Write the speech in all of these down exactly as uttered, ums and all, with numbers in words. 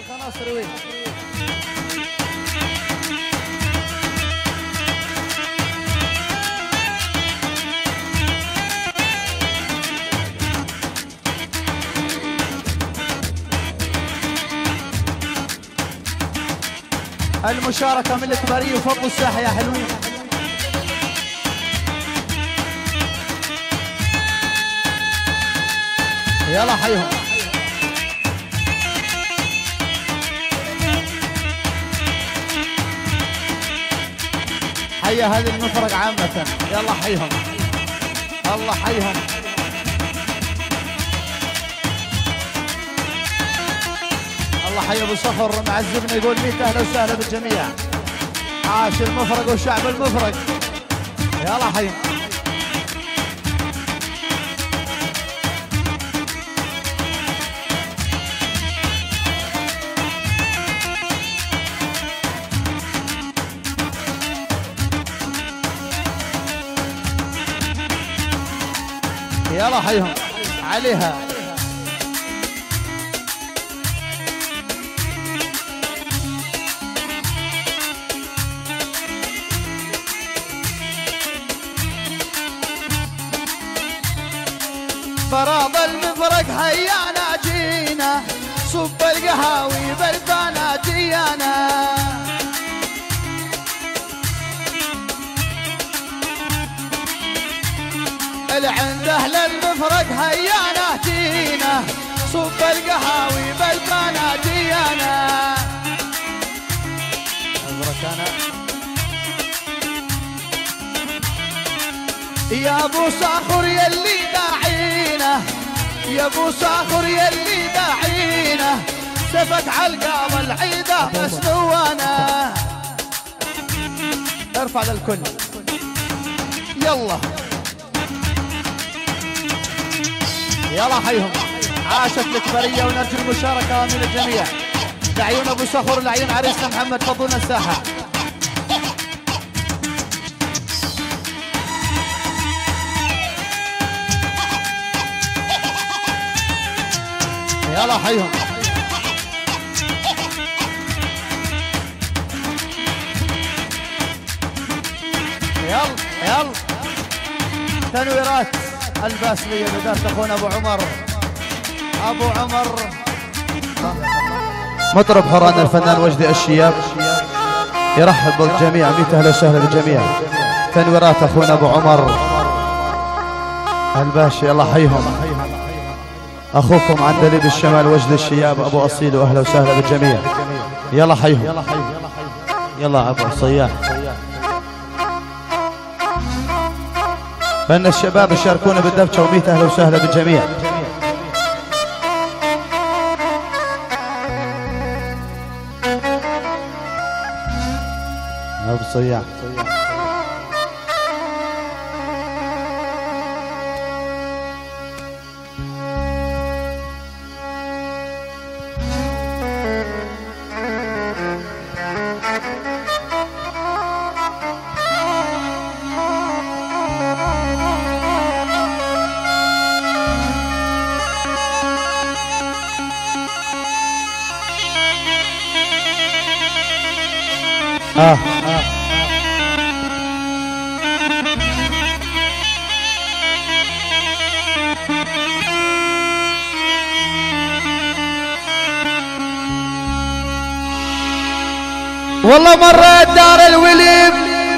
الخناصر وين؟ المشاركة من الكبارية وفضوا الساحة يا حلوين. يلا حيهم. حيا هذه المفرق عامة. يلا حيهم. الله حيهم. الله حي ابو صخر معذبنا يقول ميت اهلا وسهلا بالجميع. عاش المفرق والشعب المفرق. يلا حي. يلا حيهم عليها. فراض المفرق هيانا جينا صب القهاوي بردانا جيانا. العند اهل المفرق هيانا جينا صب القهاوي بردانا جيانا. يا ابو صخر يلي داعينا يا ابو صخر يلي داعينا سفك علقه والعيده مسنوانا. ارفع للكل. يلا يلا حيهم. عاشت الكبريه ونرجو المشاركه من الجميع. لعيون ابو صخر لعيون عريسنا محمد فضلنا الساحه. يلا حيهم. يلا يلا تنويرات الباسلية بداية اخونا ابو عمر. ابو عمر مطرب حران الفنان وجدي الشياب يرحب بالجميع. ميت اهلا وسهلا بالجميع. تنويرات اخونا ابو عمر الباشا. يلا حيهم. اخوكم عندليب الشمال وجد الشياب ابو اصيل واهلا وسهلا بالجميع. يلا حيهم. يلا ابو صياح. فان الشباب يشاركونا بالدبشه وميت اهلا وسهلا بالجميع. ابو صياح. آه. آه. والله مريت دار الوليم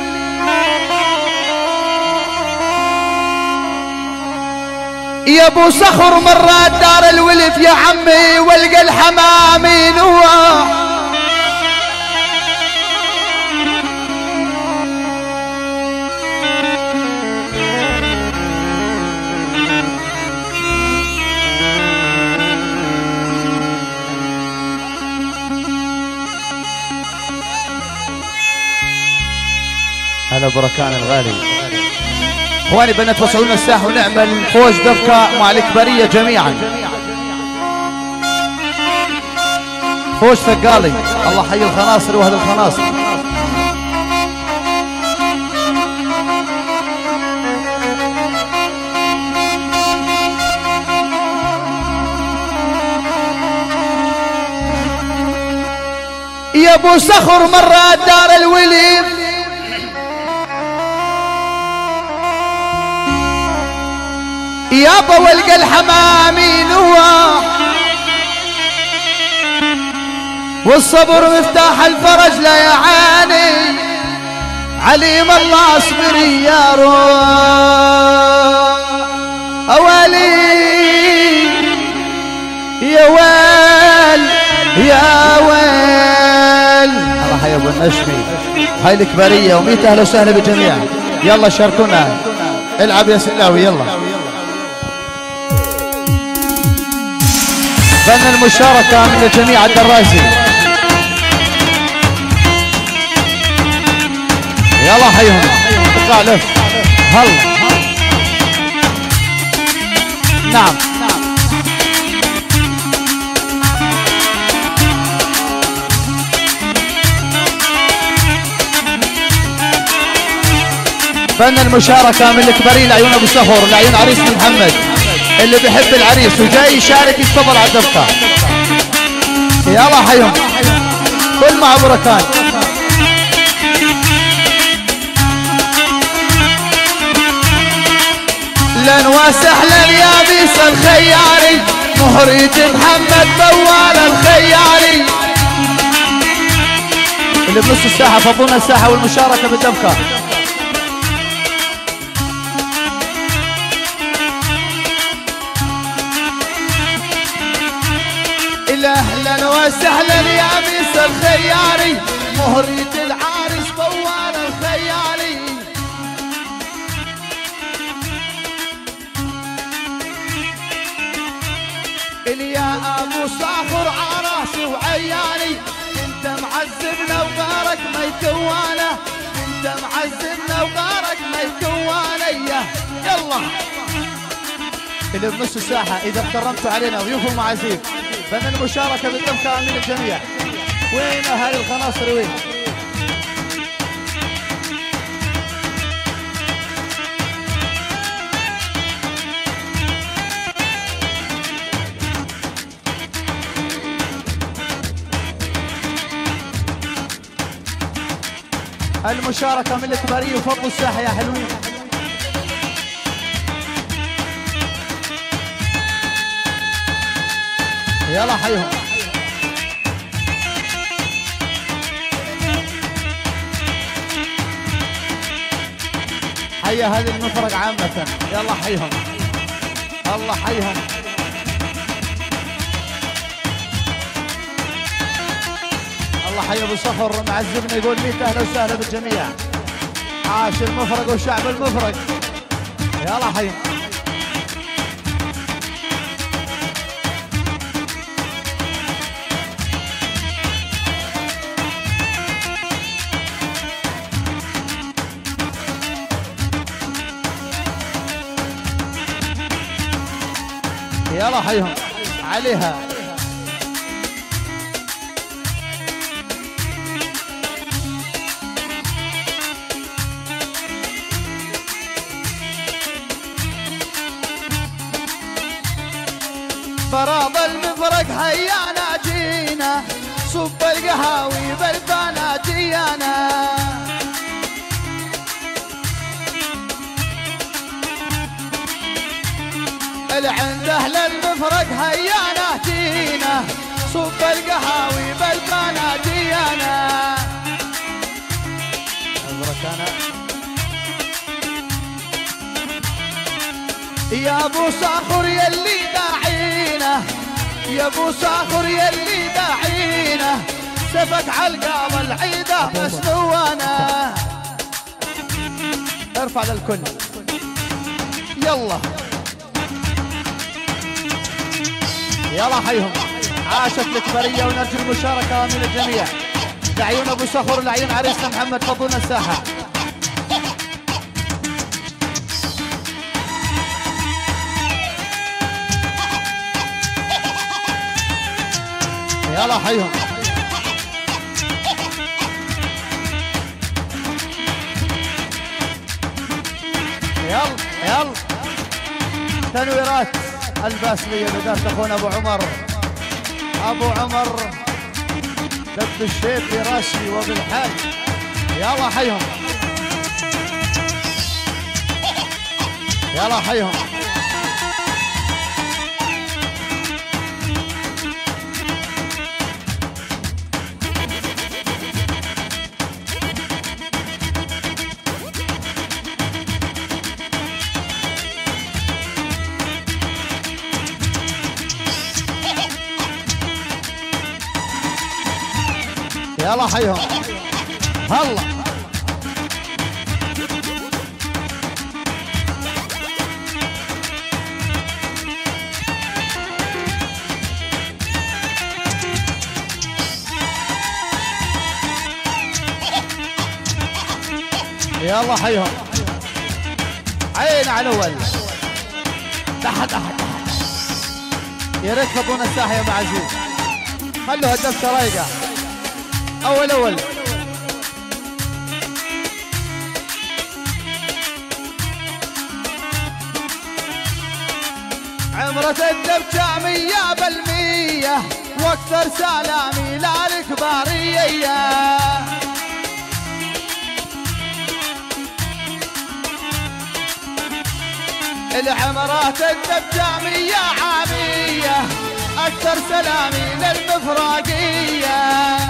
يا ابو صخر. مريت دار الولف يا عمي والقى الحمامي نواح. هلا بركان الغالي. اخواني بنات وصلونا الساحه ونعمل فوز دفكه مع الكباريه جميعا. فوز ثقالي. الله حي الخناصر واهل الخناصر. يا ابو صخر مرات دار الولي يابا والقى الحمامي نواح والصبر مفتاح الفرج لا يعاني عليم الله اصبري يا روح اوالي يا ويل يا ويل. الله يا ابو النشمي هاي الكبريه وميت اهلا وسهلا بالجميع. يلا شاركونا العب يا سلاوي يلا. فن المشاركه من الجميع الدرازي. يلا حيهم اطلع لف هلا. نعم فن المشاركة من الكبارين لعيون ابو صخر لعيون عريس محمد اللي بيحب العريس وجاي يشارك يتفضل على الدفقة. يلا حيهم كل مع بركان. لن وسهلا يا بيس الخياري مهرج محمد موال الخياري اللي بنص الساحة فضونا الساحة والمشاركة بالدفقة. اهلا وسهلا يا بيس الخياري مهرج العارس موال الخياري يا ابو صخر عراسي وعياني انت معذبنا وغارك ما يكوانا انت معذبنا وغارك ما يكوانا. يلا اللي بنص الساحه اذا اكرمتوا علينا ضيوف ومعازيم فن المشاركه بالدفقه من الجميع. وين اهالي الخناصر وين؟ المشاركة من الكبارية وفضوا الساحة يا حلوين. يلا حيهم حيا هذه المفرق عامة. يلا حيهم الله حيهم. الله حي ابو صخر معذبنا يقول ميت اهلا وسهلا بالجميع. عاش المفرق وشعب المفرق. يلا حي يلا حيهم عليها. فراض المفرق هيانا جينا صب القهاوي بالبانا جيانا العند اهل المفرق هيانا جينا صب القهاوي بالبانا جيانا. يا ابو صخر يلي داعينا يا ابو صخر يلي داعينا سفك علقه والعيده مسنوانا. ارفع للكل يلا يلا حيهم. عاشت الكبريه ونرجو المشاركه من الجميع. لعيون ابو صخر لعيون عريسنا محمد فضونا الساحه. يلا حيهم يلا يلا. تنويرات الباسليه بدافع اخونا ابو عمر ابو عمر دب الشيخ راشي وبالحال. يلا حيهم يلا حيهم. يلا حيهم هلا. يلا حيهم عين على الاول. تحت تحت تحت. يا ريت خذونا الساحه يا ابو عزيز. خلوا الدفشه رايقه. اول اول عمرة الدبجة مية بالمية واكثر سلامي للكبارية. العمرات الدبجة مية عامية اكثر سلامي للمفراقية.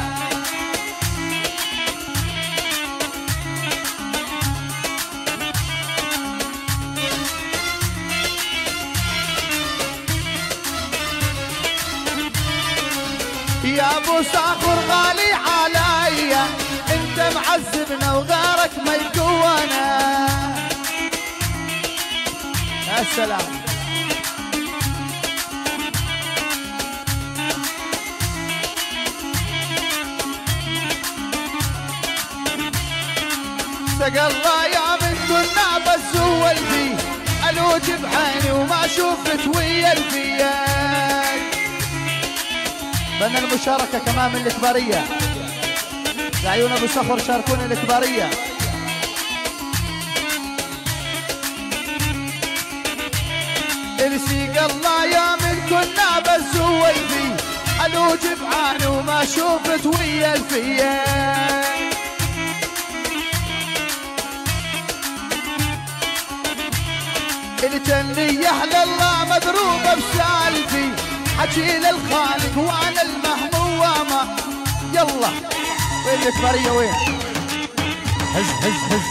يا ابو صاخر غالي عليا انت معذبنا وغيرك ما يكونا. يا سلام. سقى الله يا من كنا بسول فيه الوج بعيني وما شفت ويا الفياك. بدنا المشاركة كمان من الكبارية. لعيون ابو صخر شاركوني الكبارية. السيق الله يا من كنا بسول فيه الوج بعاني وما شفت ويا الفياك. الجنة يحلى الله مضروبة بسالفي حكي للخالق وانا المهمومة. يلا وين الكبارية وين؟ هز هز هز.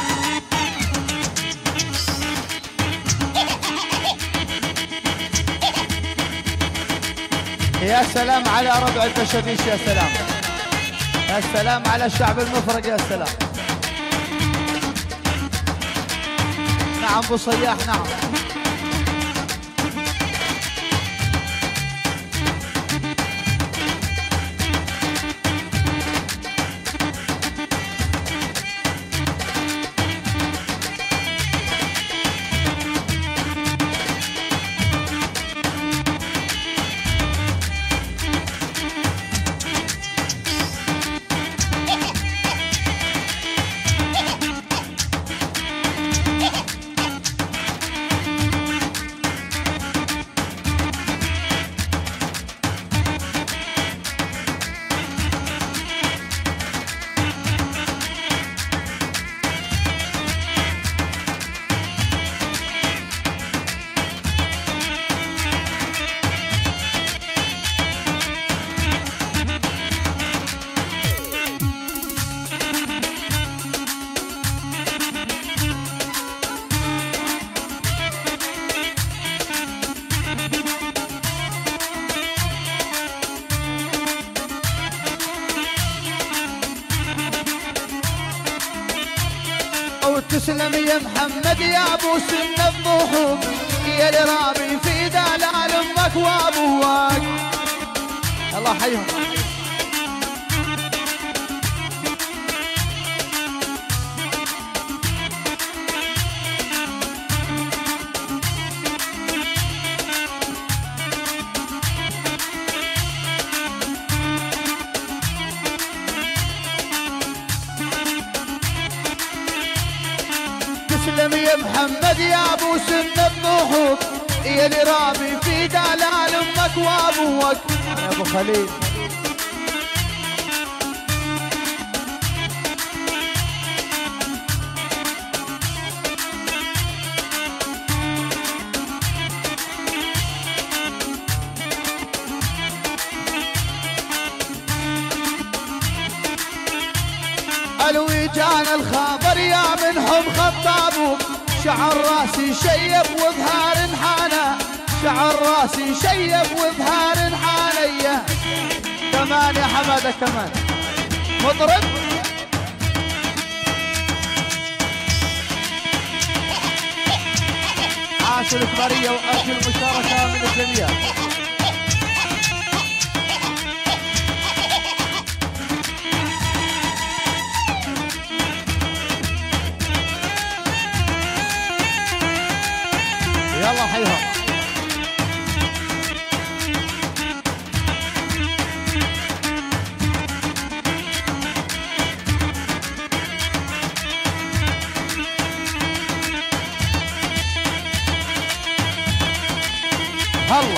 يا سلام على ربع البشبيش. يا سلام يا سلام على الشعب المفرق. يا سلام. نعم ابو صياح نعم. تسلم يا محمد يا ابو سن الضحوك يا اللي رابي في دلال امك وابوك. الله حيهم. تسلم يا محمد يا ابو سن الضحوك يا اللي رابي في دلال امك وابوك. يا ابو خليل ويجانا الخبر يا منهم خطابو، شعر راسي شيب وظهار انحانا، شعر راسي شيب وظهار انحانية. كمان يا حماده كمان مطرب. عاشوا الكبرية وأرجو المشاركة من الجميع. يلا حيهم. هلا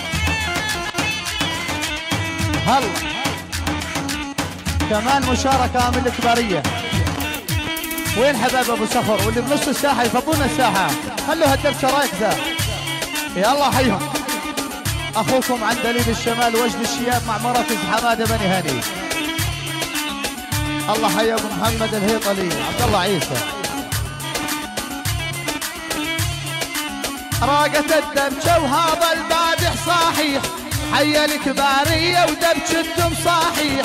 هلا كمان مشاركة من الكبارية. وين حبايب ابو صخر واللي بنص الساحة يفضونا الساحة، خلوا هالدبشة راكزة. يلا حيهم. اخوكم عندليب الشمال وجد الشياب مع مراكز حمادة بني هاني. الله حي ابو محمد الهيطلي عبد الله عيسى. راقة الدبشة وهذا البادح صحيح، حي الكبارية ودبشتهم صحيح.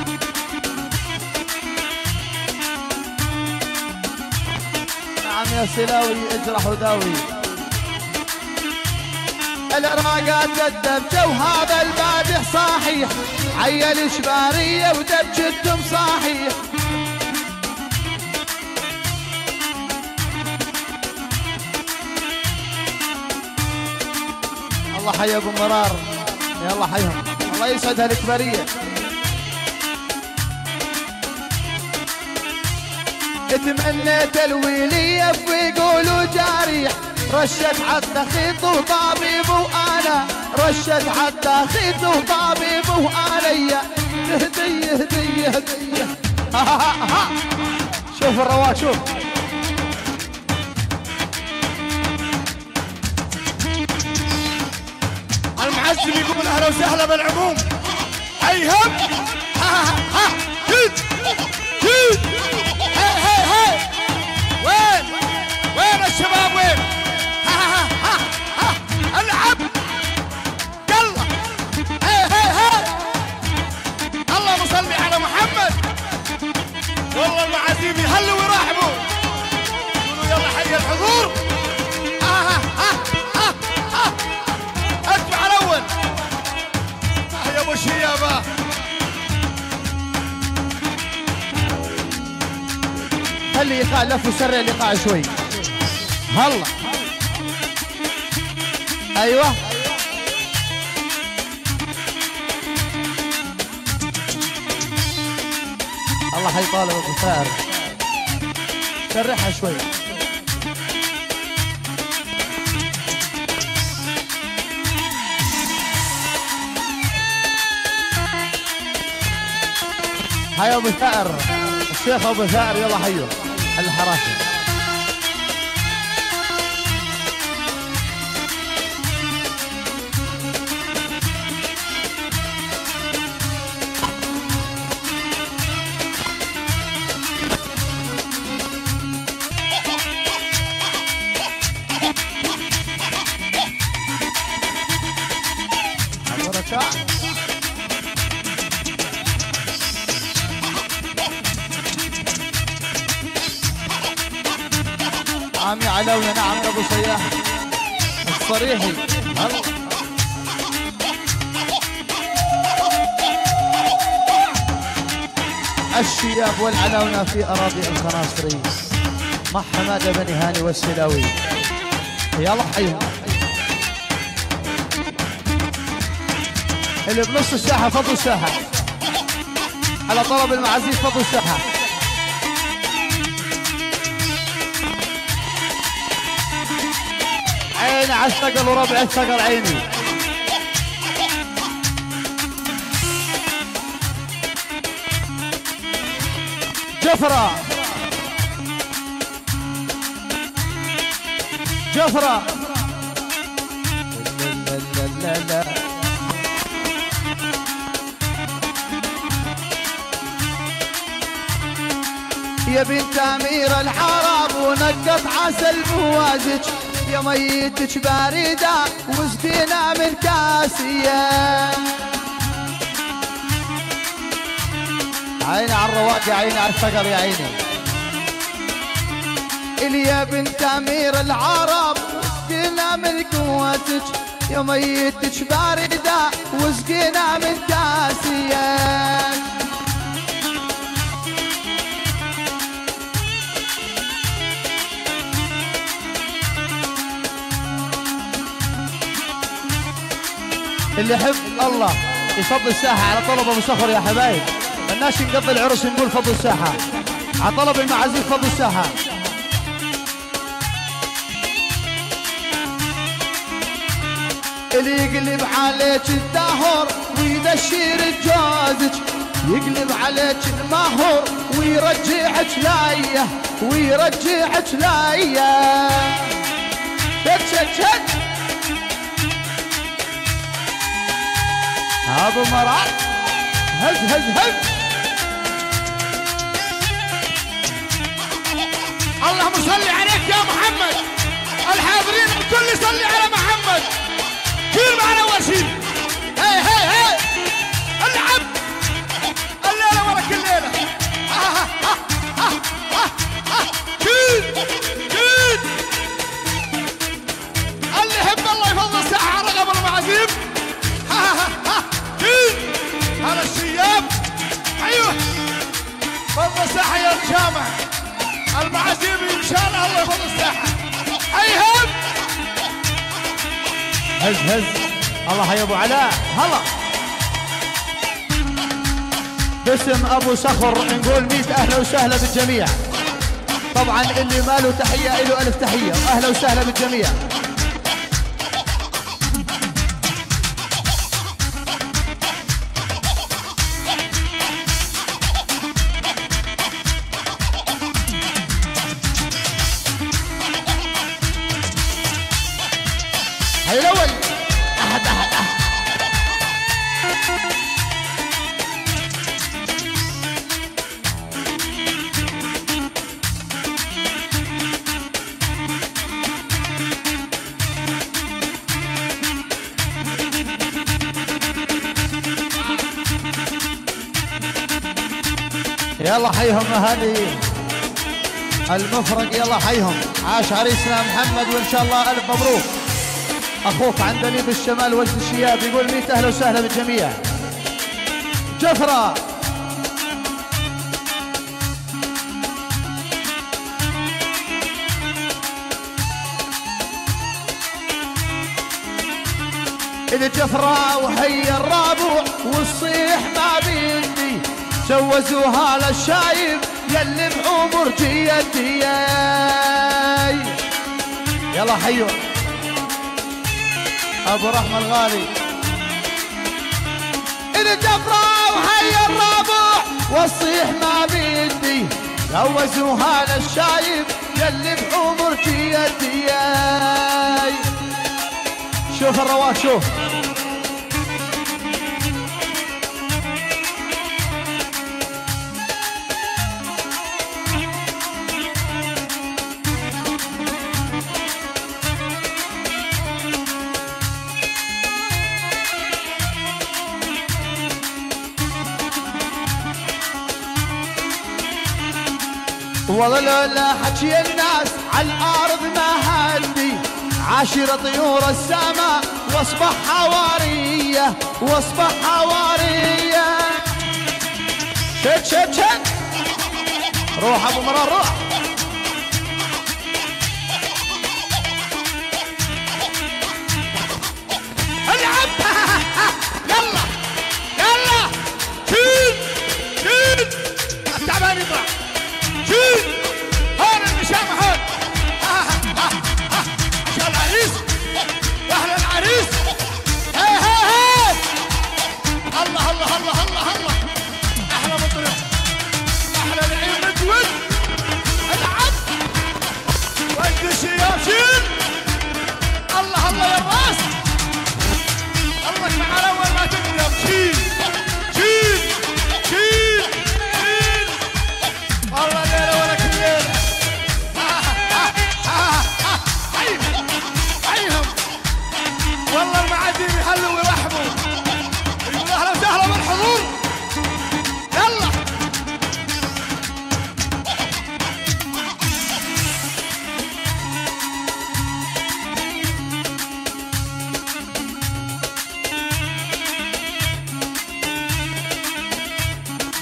نعم يا سلاوي اجرح وداوي. الراقات الدبشة وهذا البادح صحيح، حي الكبارية ودبشتهم صحيح. الله حي ابو مرار. يلا حيهم. الله يسعد هالكبارية. تمنيت الويلية ويقولوا جاريح، رشت حتى خيط وطبيب وانا، رشت حتى خيط وطبيب وانا. هدية هدية هدية. ها ها ها. شوف الرواق شوف. المعزم يقول اهلا وسهلا بالعموم. هيهم. ها ها ها. جيد جيد. هي هي هي. وين وين الشباب وين؟ ها ها ها ها. العب. يلا. هي هي هي. اللهم صل على محمد. والله المعازيم يهلوا ويرحبوا. يقولوا يلا حي الحضور. ها ها ها ها ها. اتبع الاول. يا ابو شيابه. خلي ايقاع لف وسرع الايقاع شوي. هلا ايوه. الله حيطالب ابو ثار. سرعها شوي. هيا ابو ثار الشيخ ابو ثار. يلا حيو الحراسه. عمي علونا. نعم يا ابو سياح الصريحي. هلا الشياب والعلاونة في اراضي الخناصري مع حماده بني هاني والسلاوي. يلا حيهم. اللي بنص الساحه فضوا الساحه، على طلب المعازيم فضوا الساحه. عيني على الثقل وربع الثقل عيني. جفرة جفرة. لا لا لا لا. يا بنت امير العرب ونقط عسل بوازج، يا ميتك باردة وسقينا من كاسية. عيني على الرواق يا عيني على الثقل يا عيني. يا بنت امير العرب وسقينا من قوتك، يا ميتك باردة وسقينا من كاسية. اللي يحب الله يفضل الساحة على طلب ابو صخر يا حبايب. الناس نقضي العرس نقول فضل الساحة، على طلب المعازيم فضل الساحة. اللي يقلب عليك الدهر ويدشر جوزك، يقلب عليك المهر ويرجعك لايه ويرجعك لايه. شد شد شد ابو مراد هز هز هز. اللهم صل عليك يا محمد. الحاضرين الكل يصلي على محمد. شيل معنا اول شيء. هي هي هي العب الليله ورا كل ليله. شيل شيل. اللي يحب الله يفضل الساحه على رقم المعازيم. هذا الشياب. ايوه فضل الساحه يا الجامع. المعازيم ان شاء الله الله يفضل الساحه. هيهم هز هز. الله يا ابو علاء هلا. باسم ابو صخر نقول مية اهلا وسهلا بالجميع. طبعا اللي ماله تحيه له الف تحيه، اهلا وسهلا بالجميع. هاي الاول احد احد احد. يلا حيهم اهالي المفرق، يلا حيهم. عاش عريسنا محمد وان شاء الله الف مبروك. اخوك عندلي بالشمال وجد الشياب يقول مية اهلا وسهلا بالجميع. جفرة إذا جفرة وهي الرابع والصيح ما بيدي، جوزوها للشايب يلي بعمر جيتي. يلا حيو ابو رحمه الغالي. إذا جفرة وهي الرابع والصيح ما بيدي، جوزوها للشايب يلي بعمر جيتي. شوف الرواق شوف. والله لولا حكي الناس على الارض ما هدي، عاشر طيور السماء واصبح حواريه واصبح حواريه. شد شد شد. روح ابو مرار روح. العب. يلا يلا شيل شيل. التعبان يطلع. شيل هون المشام هون. عشان العريس واهل العريس. هي هي هي. الله الله الله الله الله. احلى مطرب احلى العيد متود. العب ودي الشياب. شيل الله الله يا الراس. الله مع الاول ما تقدر. شيل شيل شيل شيل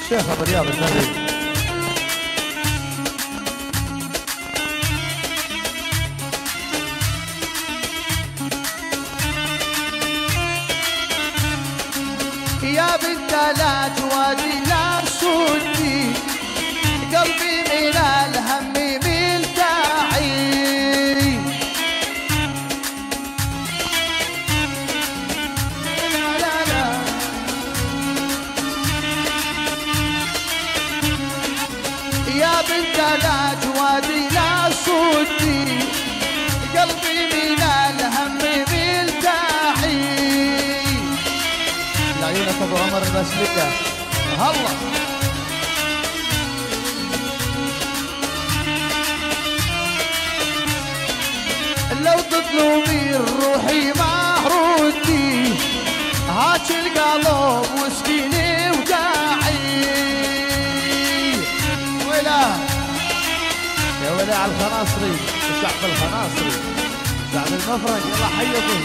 شيخ ابو رياض النبي. يا بنت لا توادي لا صوتي قلبي من الهم ملتعي. لا لا لا يا بنت لا توادي لا صوتي قلبي من الهم ملتعي. العيونة ابو عمر المسلكة هلا. لو تطلبي روحي ما ردي هاك القلب وسكيني وداعي. ولا يا ولا على الخناصري الشعب الخناصري شعب المفرق يلا حيكم.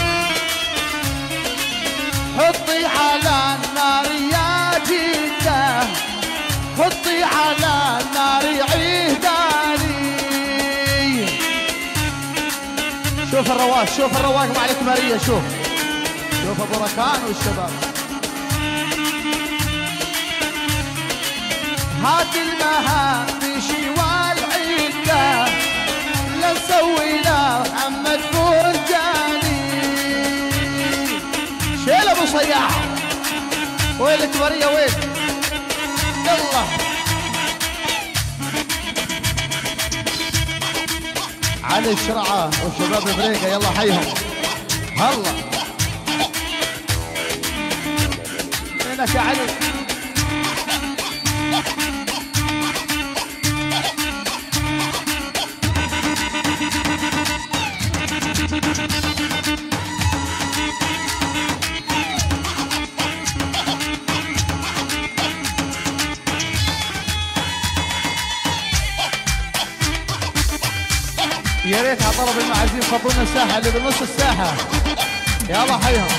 حطي على النار يا جدة حطي على النار عيداني. شوف الرواق شوف الرواق مع الكبارية. شوف شوف ابو ركان والشباب. هات المهامشي والعدة لا نسوي له محمد فرجاني. شيل ابو صياح. وين الكبارية وين؟ يلا علي الشرعة وشباب بريقة يلا حيهم هلا. وينك يا علي؟ يا ريت على طلب المعازيم فضونا الساحة اللي بنص الساحة يلا حيهم.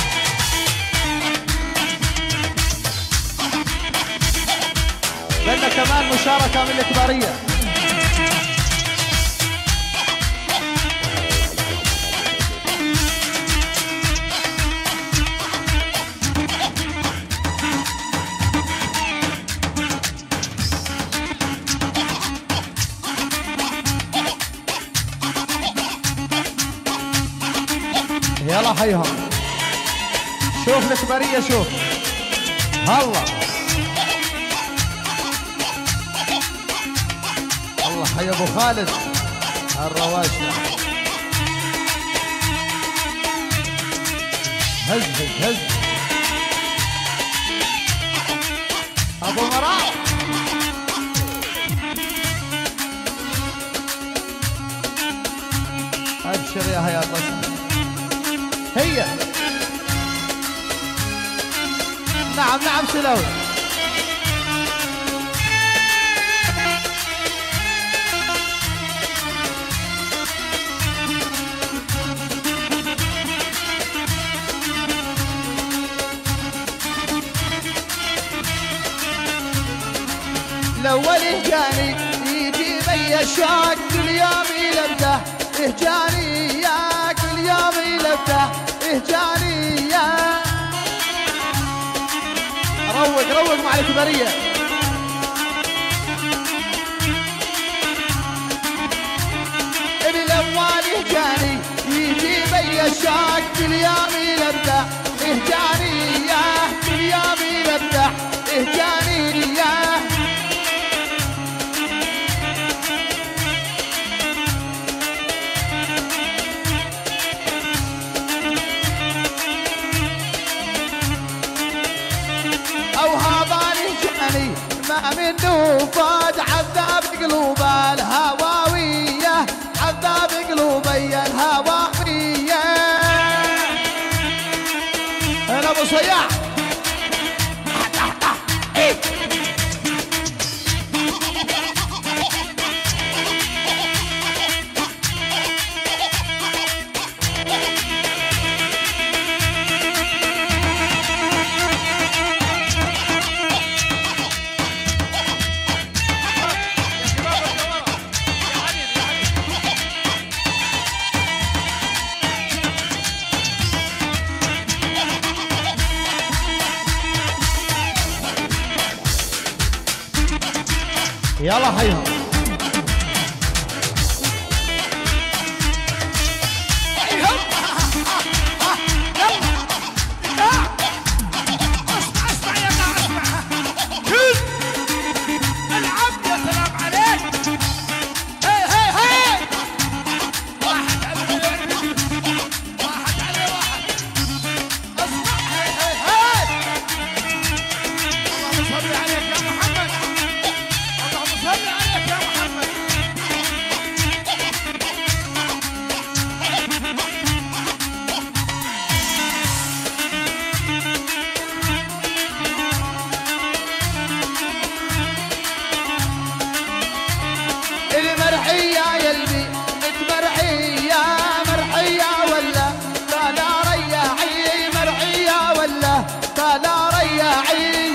بدنا كمان مشاركة من الكبارية. يلا حيهم. شوف الكبارية شوف هلا. الله حي ابو خالد الرواشة. هز هز هز ابو مراء. ابشر يا هيا طشت هي. نعم نعم سلوي. الاول اهجاني يجي بي الشوق كل يوم يلبده اهجاني يا كل يوم يلبده اهجاني يا. روق روق مع الكبارية. الاول اهجاني يجي بي الشوق كل يوم يلبده اهجاني يا كل يوم يلبده اهجاني يا. او هذا الهجاني ما منه فاد عذاب قلوب الهواوية عذاب قلوبي الهواوية. انا ابو صياح. يلا حيهم. حيهم. يلا. لا. اسمع اسمع يا جماعة اسمع. كل. العب يا سلام عليك. هي هي هي. واحد عليه واحد عليه واحد. اسمع هي هي هي. اللهم صل عليك يا محمد. اللهم صل عليك يا محمد. المرحية يلبي مرحية مرحية ولا طالع رياعي مرحية ولا طالع رياعي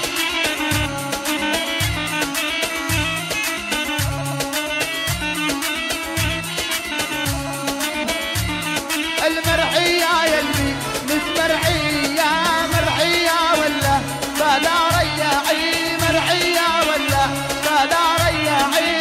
المرحية يلبي متمرحية مرحية ولا طالع رياعي مرحية ولا طالع رياعي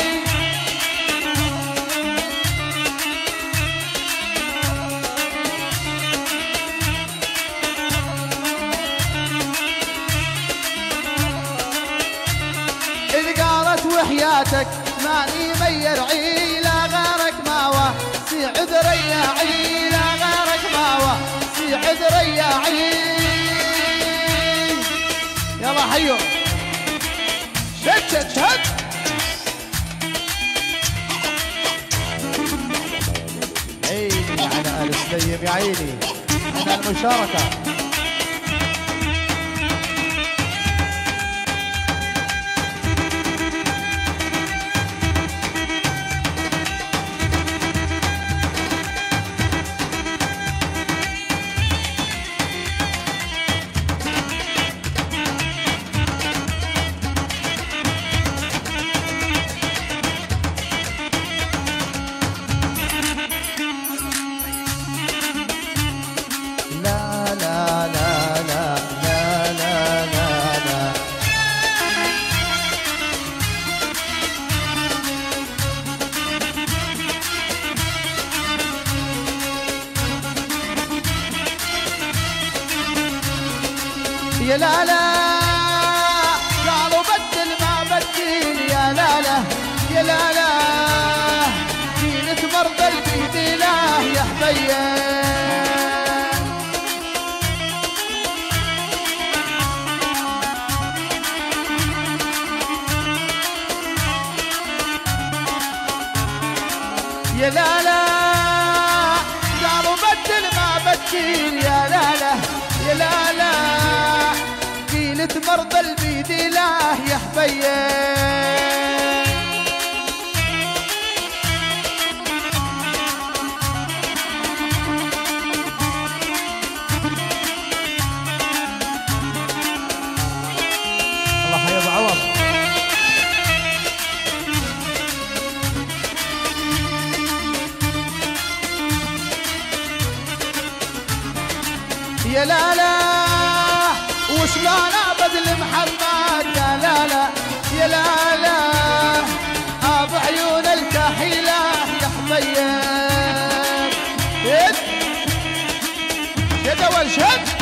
وحياتك ماني مير عيلا غارك ماوى سيعد رياعي لا غارك ماوى سيعد رياعي يلا حيو شد شد شد عيني على آل السيب يا عيني على المشاركة يا لا لا قالوا بدل ما بدل يا لا لا يا لا لا جيلة مرضى البيد لا يا حبيب يا لا لا قالوا بدل ما بدل يا لا لا يا لا لا قيلة مرضى البيد لا يا حبيب الله حي ابو عوض يا لا لا وشلون ابذل محمد يا لا لا يا لا لا ابو عيون الكحيله يا حبيب شد شد اول شد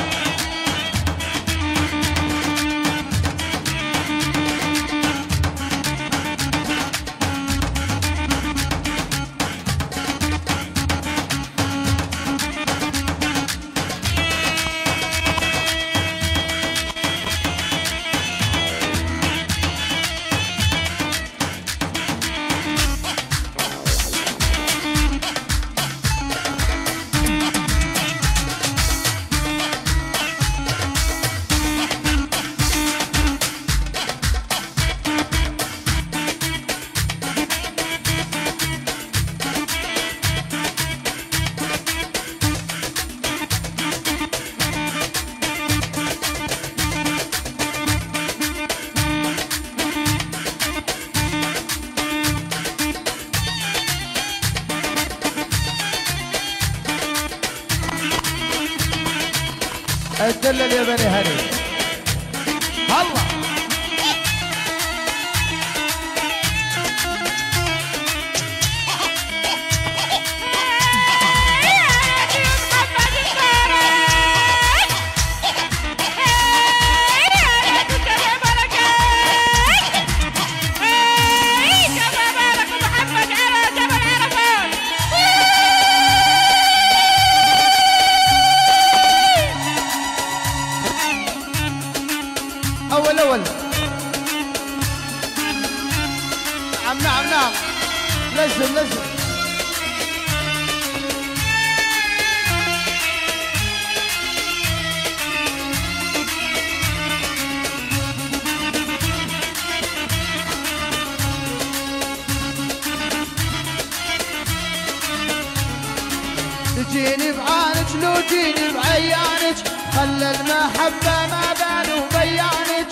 اتدلل يا بني هني الله اول اول. نعم نعم نعم. لزم لزم. تجيني بعانج لو جيني بعيانج، خلى المحبة ما بان وبيانج.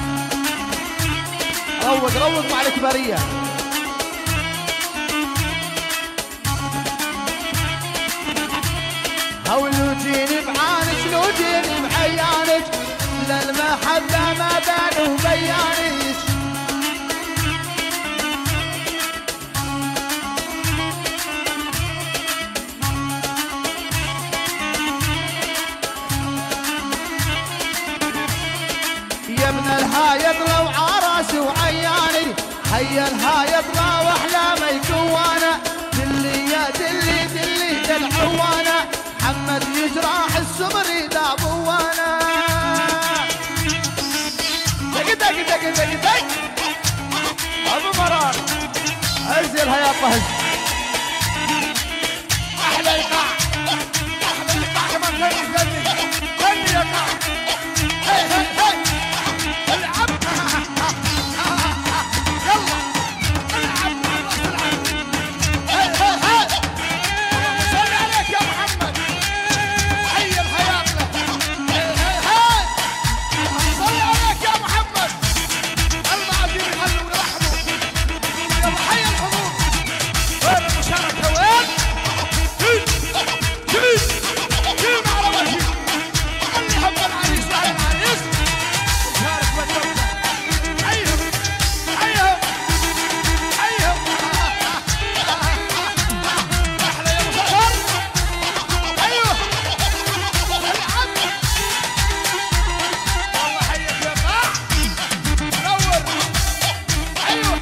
روق روق مع الكبرية. هو لو جيني بعانج لو جيني بعيانج، خلى المحبة ما بان وبيانج. يا ابن الهايط لو عراسي وعياني، هيا الهايط لا واحلامه يكوانا. دلي يا دلي دلي دلعوانا، محمد يجراح السمري دابوانا. دق دق دق دق دق ابو مرار هز الهايط هز. احلى ايقاع احلى ايقاع كمان. غني غني غني يا قاع. هي هي هي العب. يلا العب العب. هي هي هي صل عليك يا محمد. حي الحياة له. هي هي هي صل عليك يا محمد. الله عظيم يحل ونرحمه. يلا حي الحضور. وين المشاركة وين؟ جيل جيل على وجهي. اللي حب العريس وعلى العريس شارك بالدولة. حيهم حيهم حيهم. احلى يا مسافر. ايوه العب. والله حيك يا قاع. نور. ايوه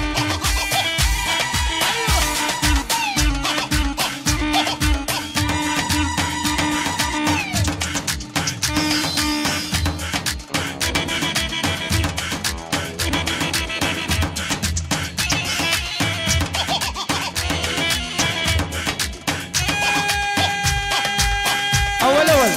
اول اول.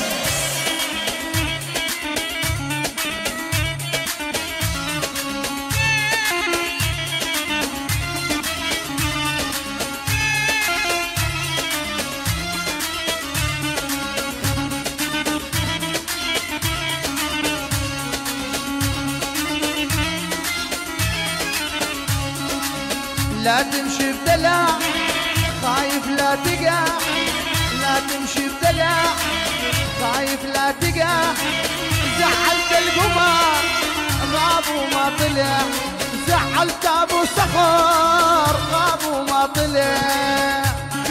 لا تمشي بدلع خايف لا تقع، لا تمشي بدلع خايف لا تقع. زعلت القمر غاب وما طلع، زعلت ابو صخر غاب وما طلع.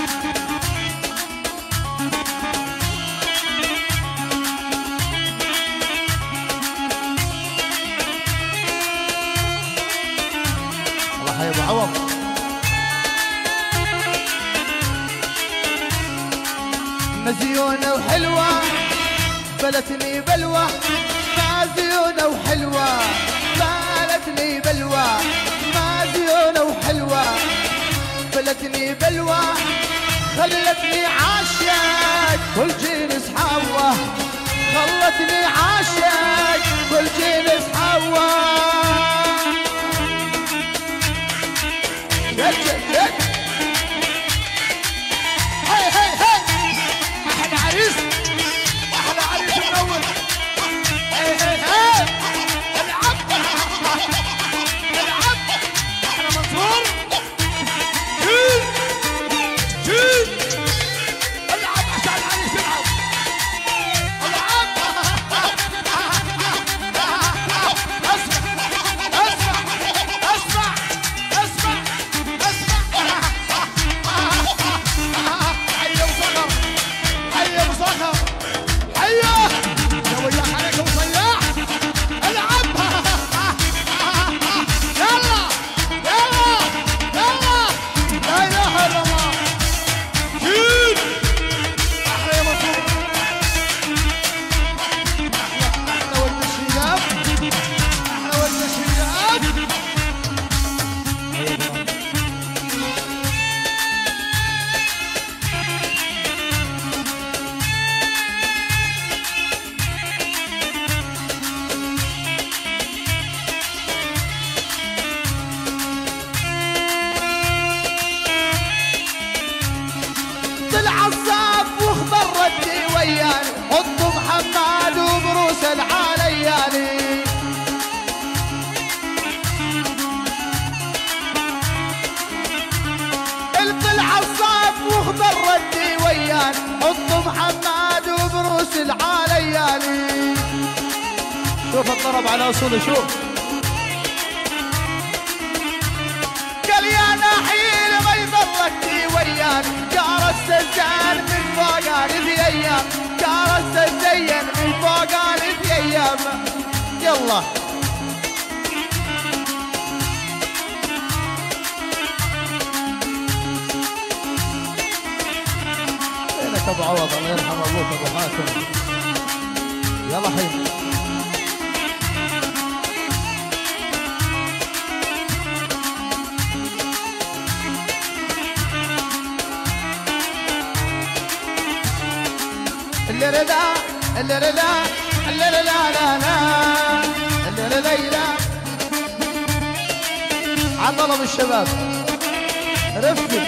الله يا ابو عوض. مزيونة وحلوة بلتني بلوى، مزيونة وحلوة بلتني بلوى، مزيونة وحلوة بلتني بلوى. خلتني عاشق كل جنس حوا، خلتني عاشق كل جنس حوا. يك يك هي هي هي. احلى عريس احلى عريس منور. هي هي هي العب العب. احنا منصور. جيل جيل العب عشان العريس يلعب. العب الضرب على اصول شوف. قال يا نحيل ما يضلك وياك جار السجان من فوق الف ايام جار السجين من فوق الف ايام. يلا وينك ابو عوض الله يرحم ابوك ابو حاتم. يلا حين اللي ردا اللي ردا اللي لا لا لا اللي ليلى عطلب الشباب رفقي.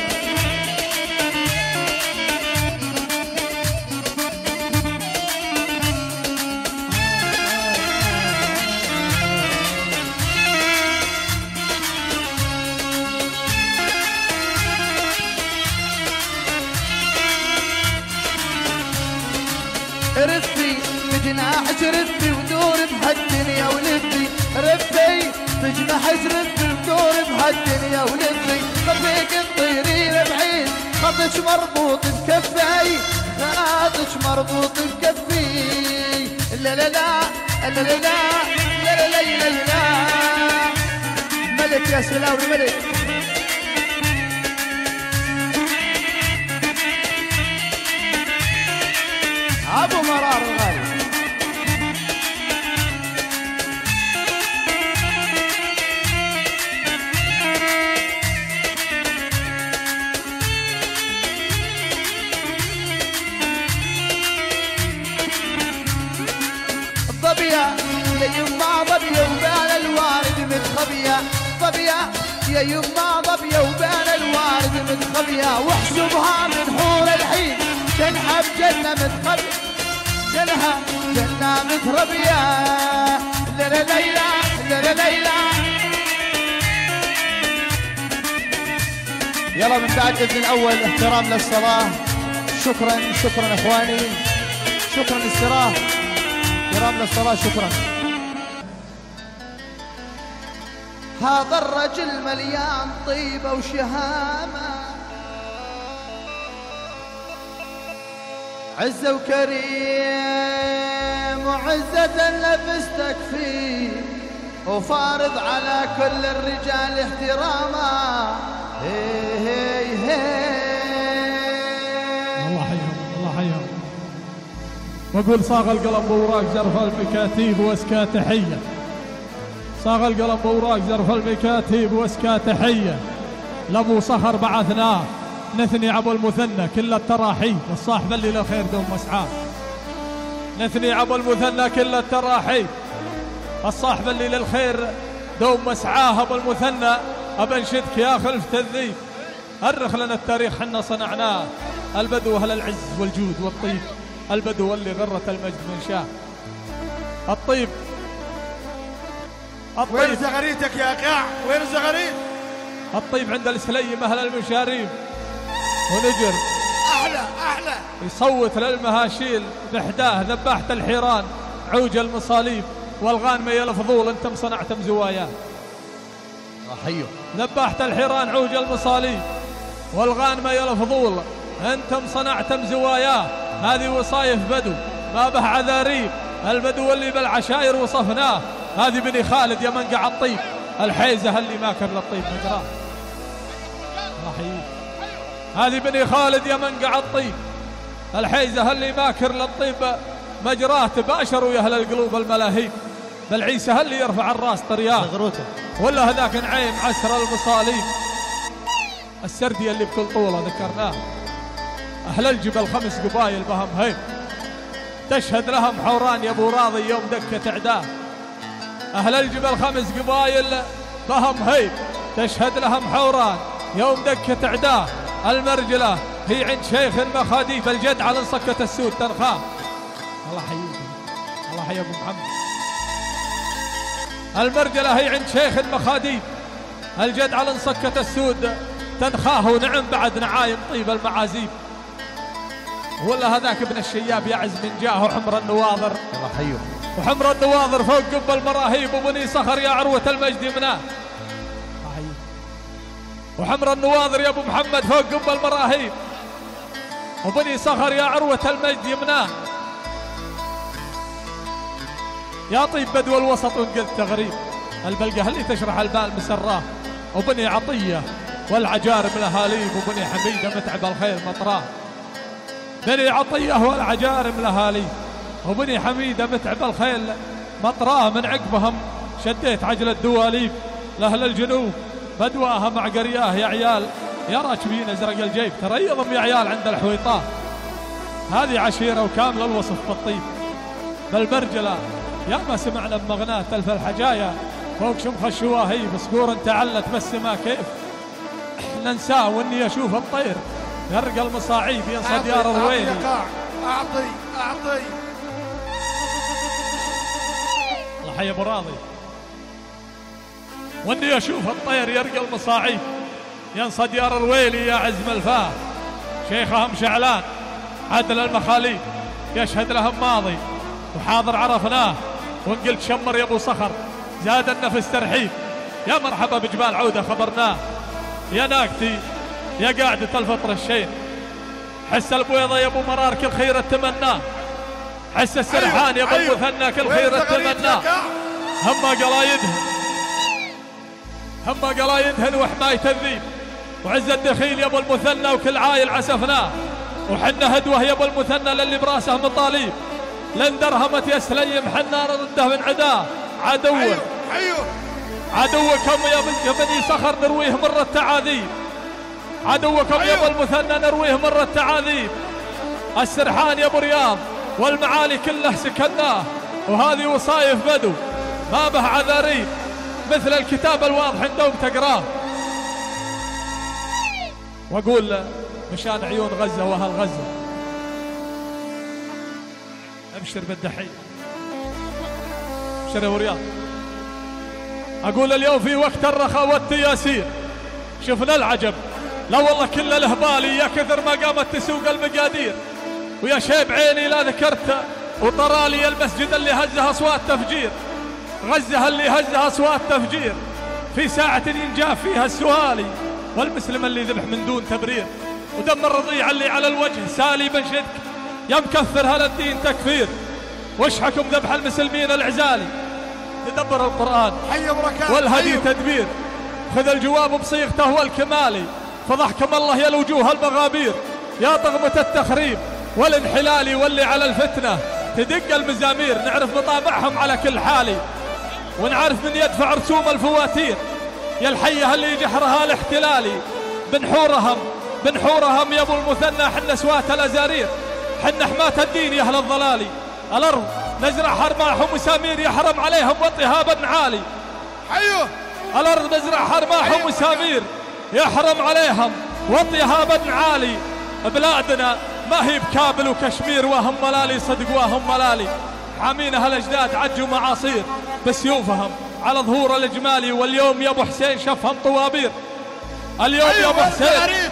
رفي بجناحك رفي ودور بهالدنيا ولفي رفي بجناحك رفي ودور بهالدنيا ولفي خفيك تطيرين بعيد خطك مربوط بكفي خطك مربوط بكفي. لا لا لا لا لا لا لا لا لا ملك يا سلاوي ملك. ابو مرار الغالي. الظبية يا يما ظبية وبال الوارد متخبية ظبية يا يما ظبية وبال الوارد متخبية واحسبها من حور الحين تنحب جنة متخبية جنها جنة متربية. لا لا ليلى لا لا ليلى. يلا من بعد اذن الاول احترام للصلاه. شكرا شكرا اخواني شكرا للصلاه احترام للصلاه شكرا. هذا الرجل مليان طيبة وشهامة عزة وكريم وعزة لبستك فيه وفارض على كل الرجال احتراما. هي هي هي الله حيهم الله حيهم. واقول صاغ القلم بوراق جرف المكاتيب واسكى تحيه. صاغ القلم بوراق جرف المكاتيب واسكى تحيه. لابو صخر بعثناه نثني عبو المثنى كل التراحي والصاحب اللي للخير دوم مسعاه. نثني عبو المثنى كل التراحي الصاحب اللي للخير دوم مسعاه. ابو المثنى ابنشدك يا خلفة الذيب أرخ لنا التاريخ حنا صنعناه. البدو أهل العز والجود والطيب البدو اللي غرة المجد من شاه. الطيب الطيب وين زغريتك يا قاع وين زغريت؟ الطيب عند السليم أهل المشاريب ونجر أحلى أحلى يصوت للمهاشيل بحداه ذباحة الحيران عوج المصاليب والغان ميل الفضول انتم صنعتم زواياه. حيو ذباحة الحيران عوج المصاليب والغان ميل الفضول انتم صنعتم زواياه. هذه وصايف بدو ما به عذاريب البدو اللي بالعشاير وصفناه. هذه بني خالد يا منقع الطيب الحيزة اللي ماكر للطيب مجراه. الله يحييك. هذه بني خالد يا منقع الطيب الحيزة اللي ماكر للطيب مجراه. تباشروا يا اهل القلوب الملاهيب بالعيسى اللي يرفع الراس طرياه ولا هذاك نعيم عسر المصاليب. السردية اللي بكل طولة ذكرناه. أهل الجبل خمس قبايل بهم هيب تشهد لهم حوران يا ابو راضي يوم دكة عداه. أهل الجبل خمس قبايل بهم هيب تشهد لهم حوران يوم دكة عداه. المرجلة هي عند شيخ مخاديف الجد على انصكة السود تنخاه. الله حييك الله حيا ابو محمد. المرجلة هي عند شيخ مخاديف الجد على انصكة السود تنخاه. ونعم بعد نعايم طيب المعازيب ولا هذاك ابن الشياب يعز من جاه حمر النواظر. الله حيو وحمر النواظر فوق قب المراهيب وبني صخر يا عروة المجد يمناه. وحمر النواظر يا ابو محمد فوق قب المراهيب وبني صخر يا عروة المجد يمناه. يا طيب بدو الوسط وانقذ تغريب البلقة اللي تشرح البال مسراه. وبني عطية والعجارب الأهاليب وبني حميدة متعب الخير مطراه. بني عطية والعجارب الأهاليب وبني حميدة متعب الخيل مطراه. من عقبهم شديت عجلة دواليب لأهل الجنوب بدواها مع قرياه يا عيال يا راكبين ازرق الجيب تريضهم يا عيال عند الحويطاه. هذه عشيرة وكاملة الوصف بالطيب بالمرجلة يا ما سمعنا بمغناة تلف الحجايا فوق شمخ الشواهيب صقور تعلت بالسما كيف ننساه واني اشوف الطير يرقى المصاعيب ينصد يا رويلي. اعطي اعطي الله حي ابو راضي. واني اشوف الطير يرقى المصاعيب ينصد يا رويلي يا عزم الفاه. شيخهم شعلان عدل المخاليب يشهد لهم ماضي وحاضر عرفناه. وان قلت شمر يا ابو صخر زاد النفس ترحيب يا مرحبا بجبال عوده خبرناه. يا ناقتي يا قاعدة الفطر الشين حس البويضة يا ابو مرار كل خير اتمناه. حس السرحان يا ابو المثنى كل خير اتمناه. هم قلايدهن هم قلايدهن وحماية الذيب وعز الدخيل يا ابو المثنى وكل عايل عسفناه. وحنا هدوه يا ابو المثنى للي براسه مطاليب لن درهمت يا سليم حنا نرده من عداه. عدو عدوكم يا بني صخر نرويه مر التعاذيب عدوكم يا ابو المثنى نرويه مر التعاذيب. السرحان يا ابو رياض والمعالي كله سكناه وهذه وصايف بدو ما به عذاريب مثل الكتاب الواضح عندهم تقراه. واقول مشان عيون غزة واهل غزة ابشر بالدحية ابشر يا ابو رياض. اقول اليوم في وقت الرخاء والتياسير شفنا العجب لا والله كل الهبالي يا كثر ما قامت تسوق المقادير. ويا شيب عيني لا ذكرته وطرالي المسجد اللي هزها اصوات تفجير. غزة اللي هزها اصوات تفجير في ساعة ينجاف فيها السوالي والمسلم اللي ذبح من دون تبرير. ودم الرضيع اللي على الوجه سالي بنشدك يا مكفر هذا الدين تكفير. وش حكم ذبح المسلمين العزالي تدبر القرآن والهدي تدبير. خذ الجواب بصيغته والكمالي فضحكم الله يا الوجوه المغابير. يا طغمة التخريب والانحلال واللي على الفتنة تدق المزامير. نعرف مطابعهم على كل حالي ونعرف من يدفع رسوم الفواتير. يا الحية اللي جحرها الاحتلالي بنحورهم بنحورهم يا ابو المثنى حنا سوات الازارير. حنا حماة الدين يا اهل الضلالي الارض نزرع حرماح ومسامير يحرم عليهم واطهاب عالي. حيو الارض نزرع حرماح ومسامير يحرم عليهم واطهاب عالي. بلادنا ما هي بكابل وكشمير وهم ملالي صدق وهم ملالي. حامينها الاجداد عجوا معاصير بسيوفهم على ظهور الاجمالي. واليوم يا ابو حسين شفهم طوابير اليوم يا ابو حسين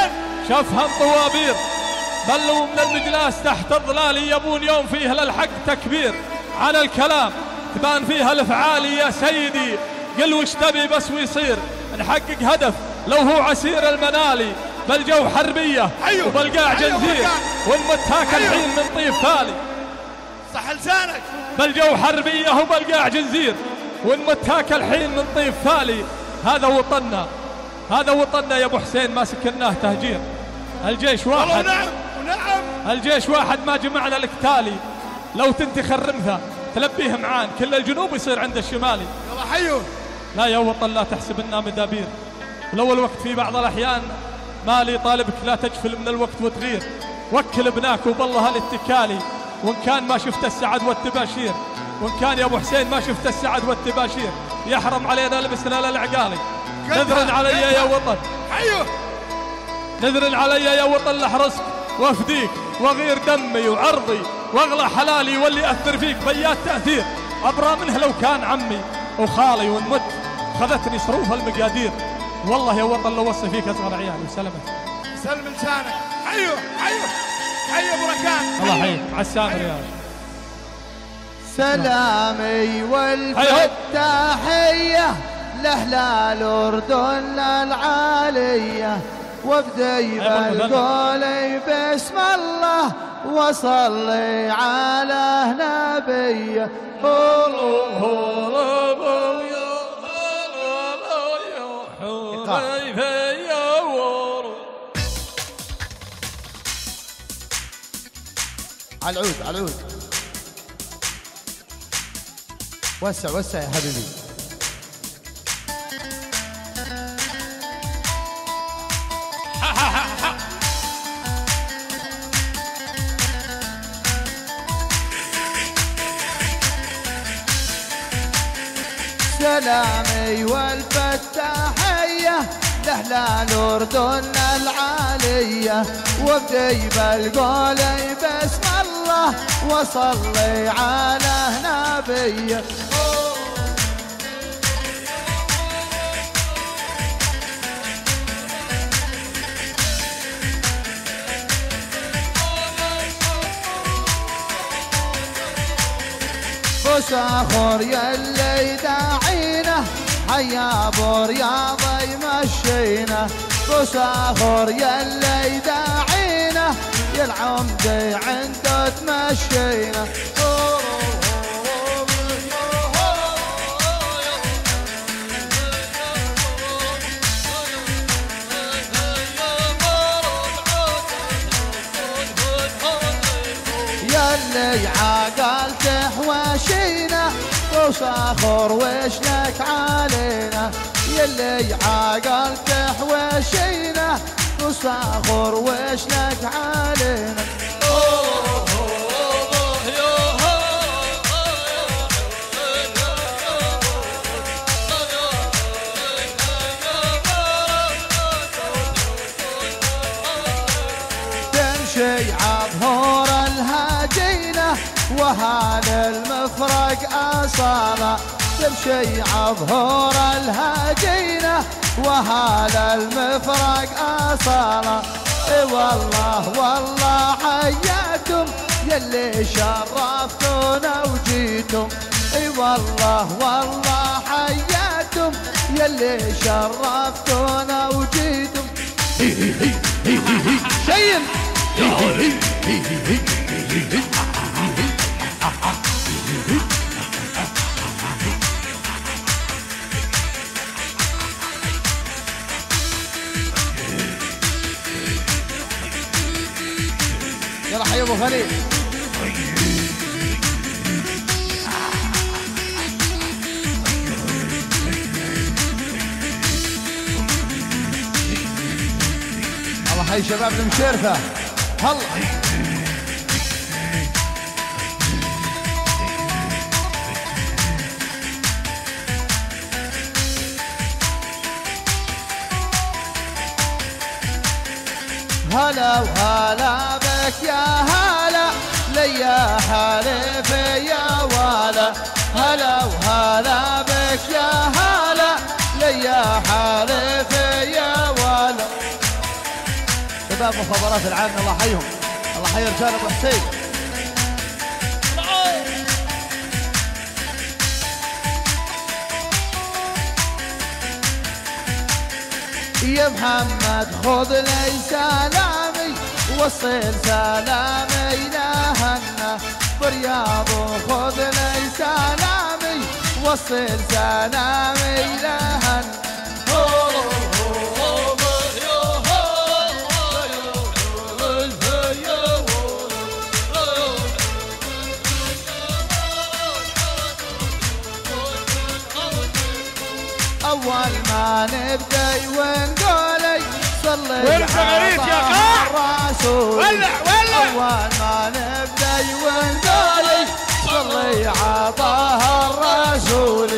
شفهم طوابير. بلوا من المجلاس تحت الظلال يبون يوم فيه للحق تكبير. عن الكلام تبان فيها الافعالي يا سيدي قل وش تبي بس ويصير. نحقق هدف لو هو عسير المنالي بالجو حربية وبالقاع جنزير ونمتاك الحين من طيب ثالي. صح لسانك بالجو حربية وبالقاع جنزير ونمتاك الحين من طيب ثالي. هذا وطننا هذا وطننا يا ابو حسين ما سكناه تهجير. الجيش واحد نعم ونعم الجيش واحد ما جمعنا القتالي. لو تنتخ الرمثة تلبيه معان كل الجنوب يصير عند الشمالي. يلا حيو لا يا وطن لا تحسب لنا مدابير. ولو الوقت في بعض الأحيان مالي طالبك لا تجفل من الوقت وتغير. وكل ابناك وبالله الاتكالي وإن كان ما شفت السعد والتباشير. وإن كان يا أبو حسين ما شفت السعد والتباشير يحرم علينا لبسنا للعقالي. نذر علي يا وطن حيو نذر علي يا وطن لحرسك وافديك واغير دمي وعرضي واغلى حلالي واللي أثر فيك بيات تأثير. أبرى منه لو كان عمي وخالي ونمت خذتني صروف المقادير. والله يا وطن لو وصي فيك أصغر عيالي وسلمت. سلم لسانك حيو حيو حيو ابو ركان الله يحييك على السامر يا سلامي والفتاحية لأهل الأردن العالية، وابدي بالقول بسم الله وصلي على نبيه. على العود على العود. وسع وسع يا حبيبي. سلامي والفتاحية لأهل الأردن العالية، وابدي بالقول بسم الله وصلي على نبيه. فساخر يلي داعينا حيا برياضي مشينا، فساخر يلي داعينا يا العمدي عنده تمشينا. يلي عقلت حواشينا وصاخر وشلك علينا، يلي عقلت حواشينا وصاخر وشلك علينا. تمشي عظهور الهاجينة وهال المفرق أصالة، تمشي عظهور الهاجينة وهال المفرق أصالة. اي والله والله حياكم يلي شرفتونا وجيتم، اي والله والله حياكم يلي شرفتونا وجيتم. شيل يلا حي ابو خليل. الله حي شباب المشرفه. هلا هلا وهلا بك يا هلا ليا حلف يا ولا، هلا وهلا بك يا هلا ليا حلف يا ولا. شباب مخابرات العامة الله حيهم، الله حي رجال ابو حسين. يا محمد خذ لي سلامي وصل سلامي لهنا برياض، خذ لي سلامي وصل سلامي لهنا. أول ما نبدأ ونقولي صلي على الرسول، أول ما نبدأ ونقولي صلي على طه الرسول.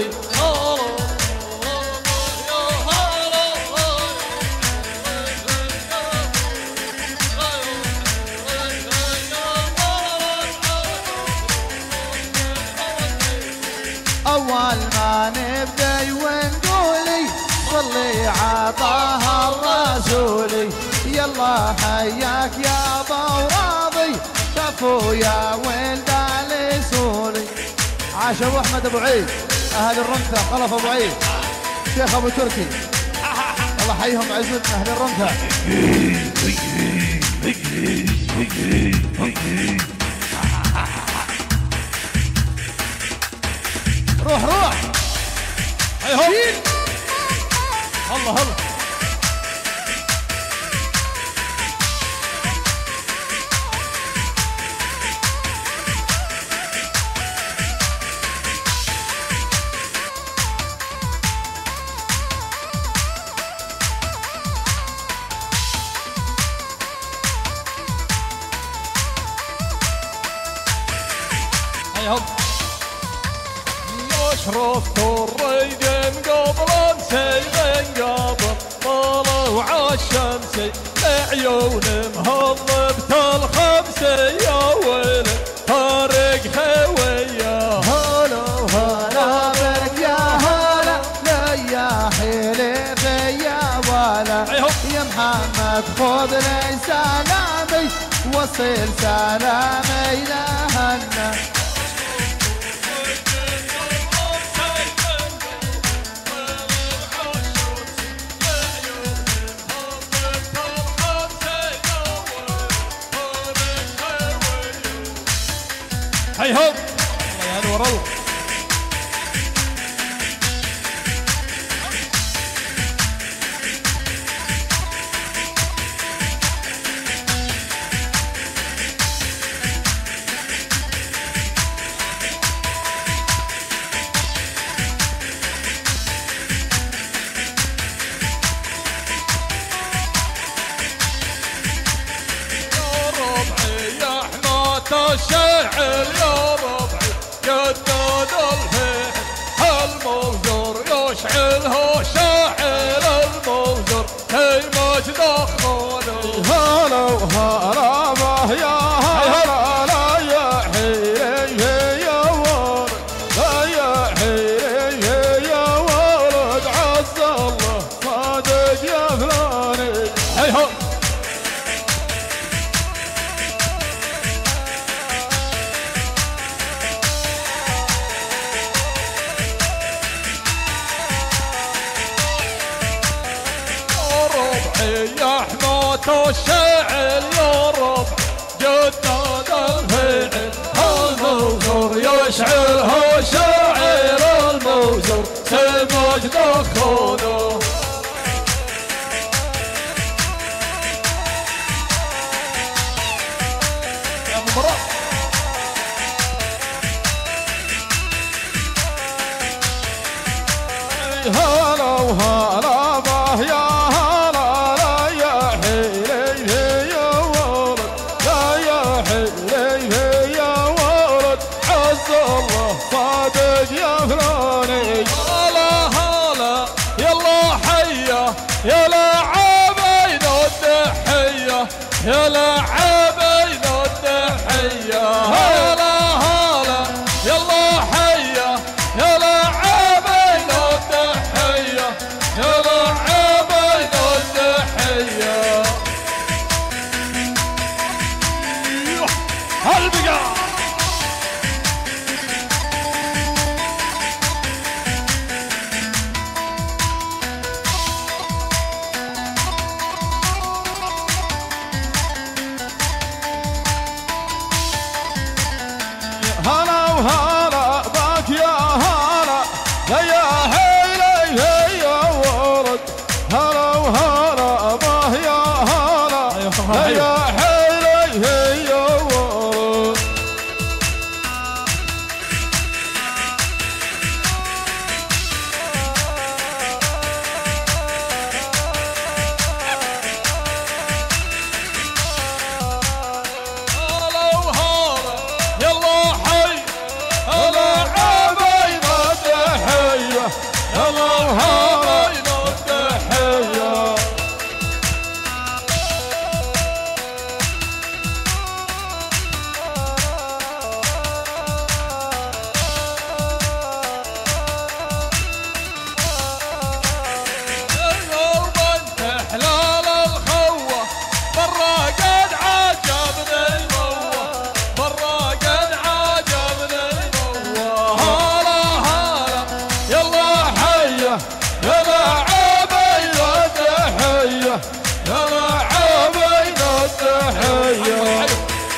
أول ما نبدأ ونقولي صلي على طه الرسول. يلا حياك يا ابو راضي كفو يا ولد الاسولي. عاش ابو احمد ابو عيد اهل الرمثة خلف ابو عيد شيخ ابو تركي الله حيهم عزتنا اهل الرمثة. روح روح هيهم الله الله هيهم شرفت الريدم قبل مسيبن قبل طلوع الشمس عيون مهضبت الخمسة يا ويل طارق خويا هلا هلا بك يا هلا لا يا حيلي فيا ولا يا محمد خذ لي سلامي وصل سلامي لهنا. هيهم الله ينور الله. الشاعر يا ربعي جدد الفيح الموزر يشعلها شاعر الموزر هي مجد خالو. هلا وهلا به يا هلا لا يا حيري يا ورد لا يا حيري يا ورد عز الله صادق يا فلاني. هيهم يا حماة الشاعر يا ربع جدد الفعل الموزر يشعلها شاعر الموزر سمجد خونه. يا مبروك هلا وهلا به يا صادق يا فلاني. هلا هلا يلا حيا يا لاعبين الدحية يا لاعبين الدحية. هلا هلا يلا حيا يا لاعبين الدحية يا لاعبين الدحية. هالبقى هلا وهلا باك يا هلا يا هيلي يا ورد هلا وهلا به يا هلا يا هيلي يا ورد. هلا تحية يا لاعبين التحية يا لاعبين التحية.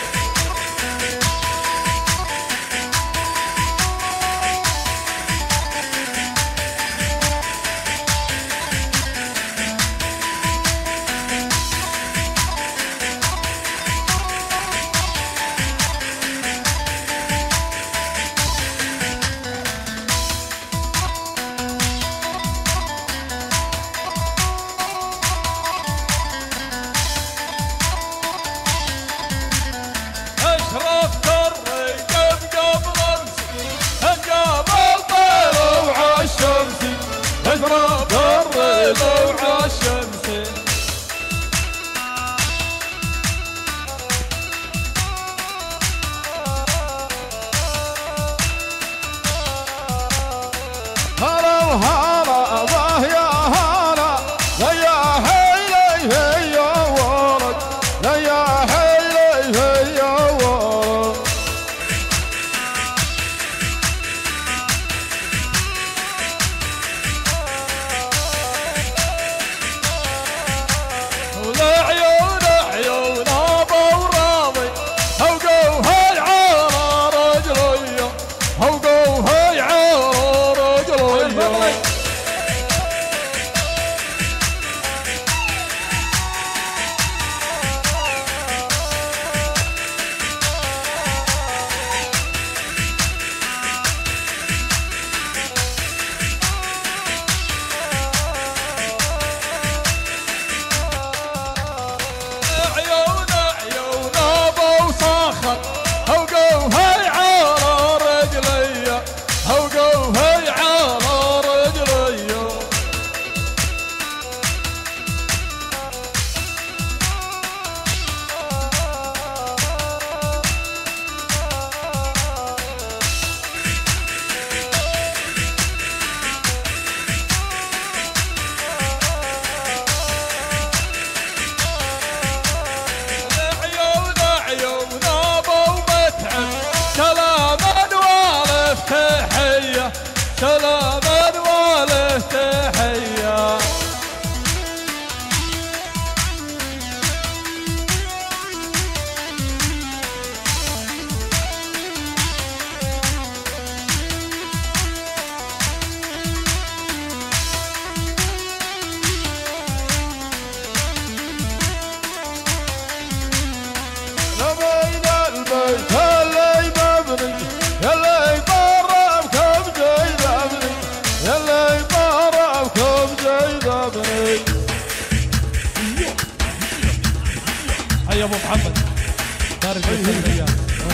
يا ابو محمد خارج السلميات.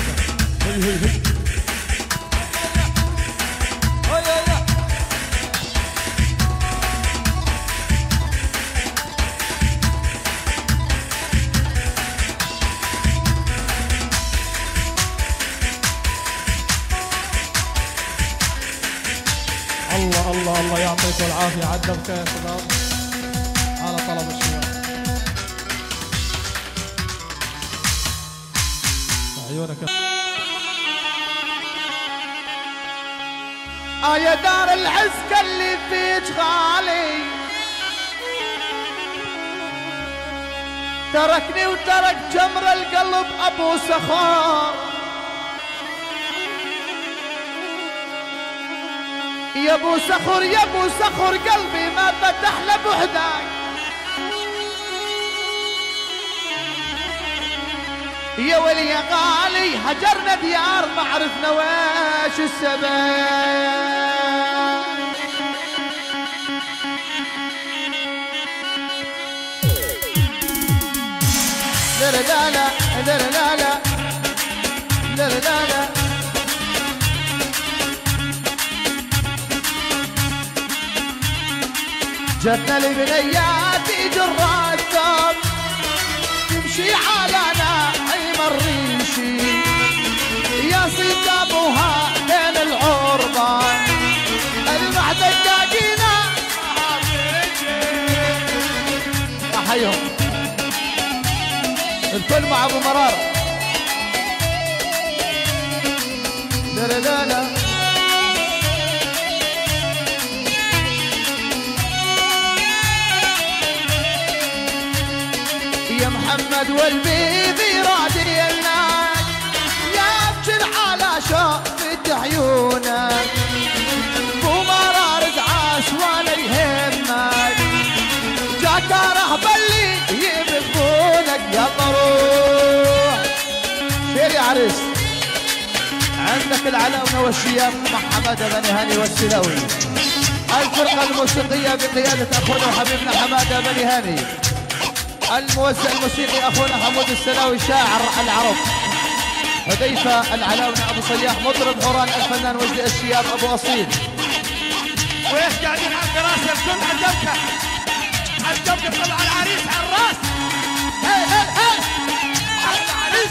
الله الله الله يعطيكم العافيه. عدمك يا شباب على طلب الشباب. عيونك آه يا دار العزك اللي فيك غالي، تركني وترك جمر القلب ابو سخار. يا ابو سخر يا ابو سخر قلبي ما فتح له بوحدك. يا ولي يا غالي هجرنا ديار ما عرفنا ويش السبب. لا لا لا لا لا لا لا لا لا جتنا لبنياتي جرة الثوب تمشي على ناعم الريشي يا صيد ابوها بين العربة المع دقاقينا احيهم الكل مع ابو مرار. لا لا لا لا البدو والبيض رادي الناس يا ابشر على شوفة عيونك ومرار دعاس ولا يهمك جاك رهب اللي يبغونك يا روح شير يا عريس. عندك العلاونة والشياب مع حمادة بني هاني والسلاوي. الفرقة الموسيقية بقيادة أخونا وحبيبنا حمادة بني هاني. الموزع الموسيقي أخونا حمود السلاوي شاعر العرب. حذيفة العلاونة أبو صياح مطرب حوران الفنان وجدي الشياب أبو أصيل. وإيش قاعدين على الكراسي الكل على الدبكة على الدبكة طلع العريس على الراس. هي هي هي على العريس.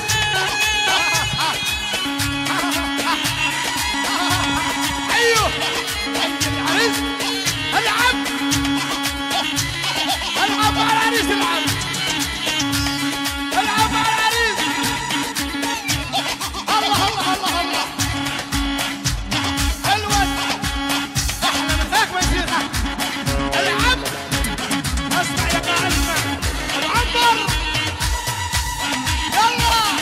أيوه العريس العب العب على العريس العب العب على العريس. الله الله الله الله الواد احلى من ذاك ما يصير. العب اسمع يا قاعد اسمع العنبر يلا العب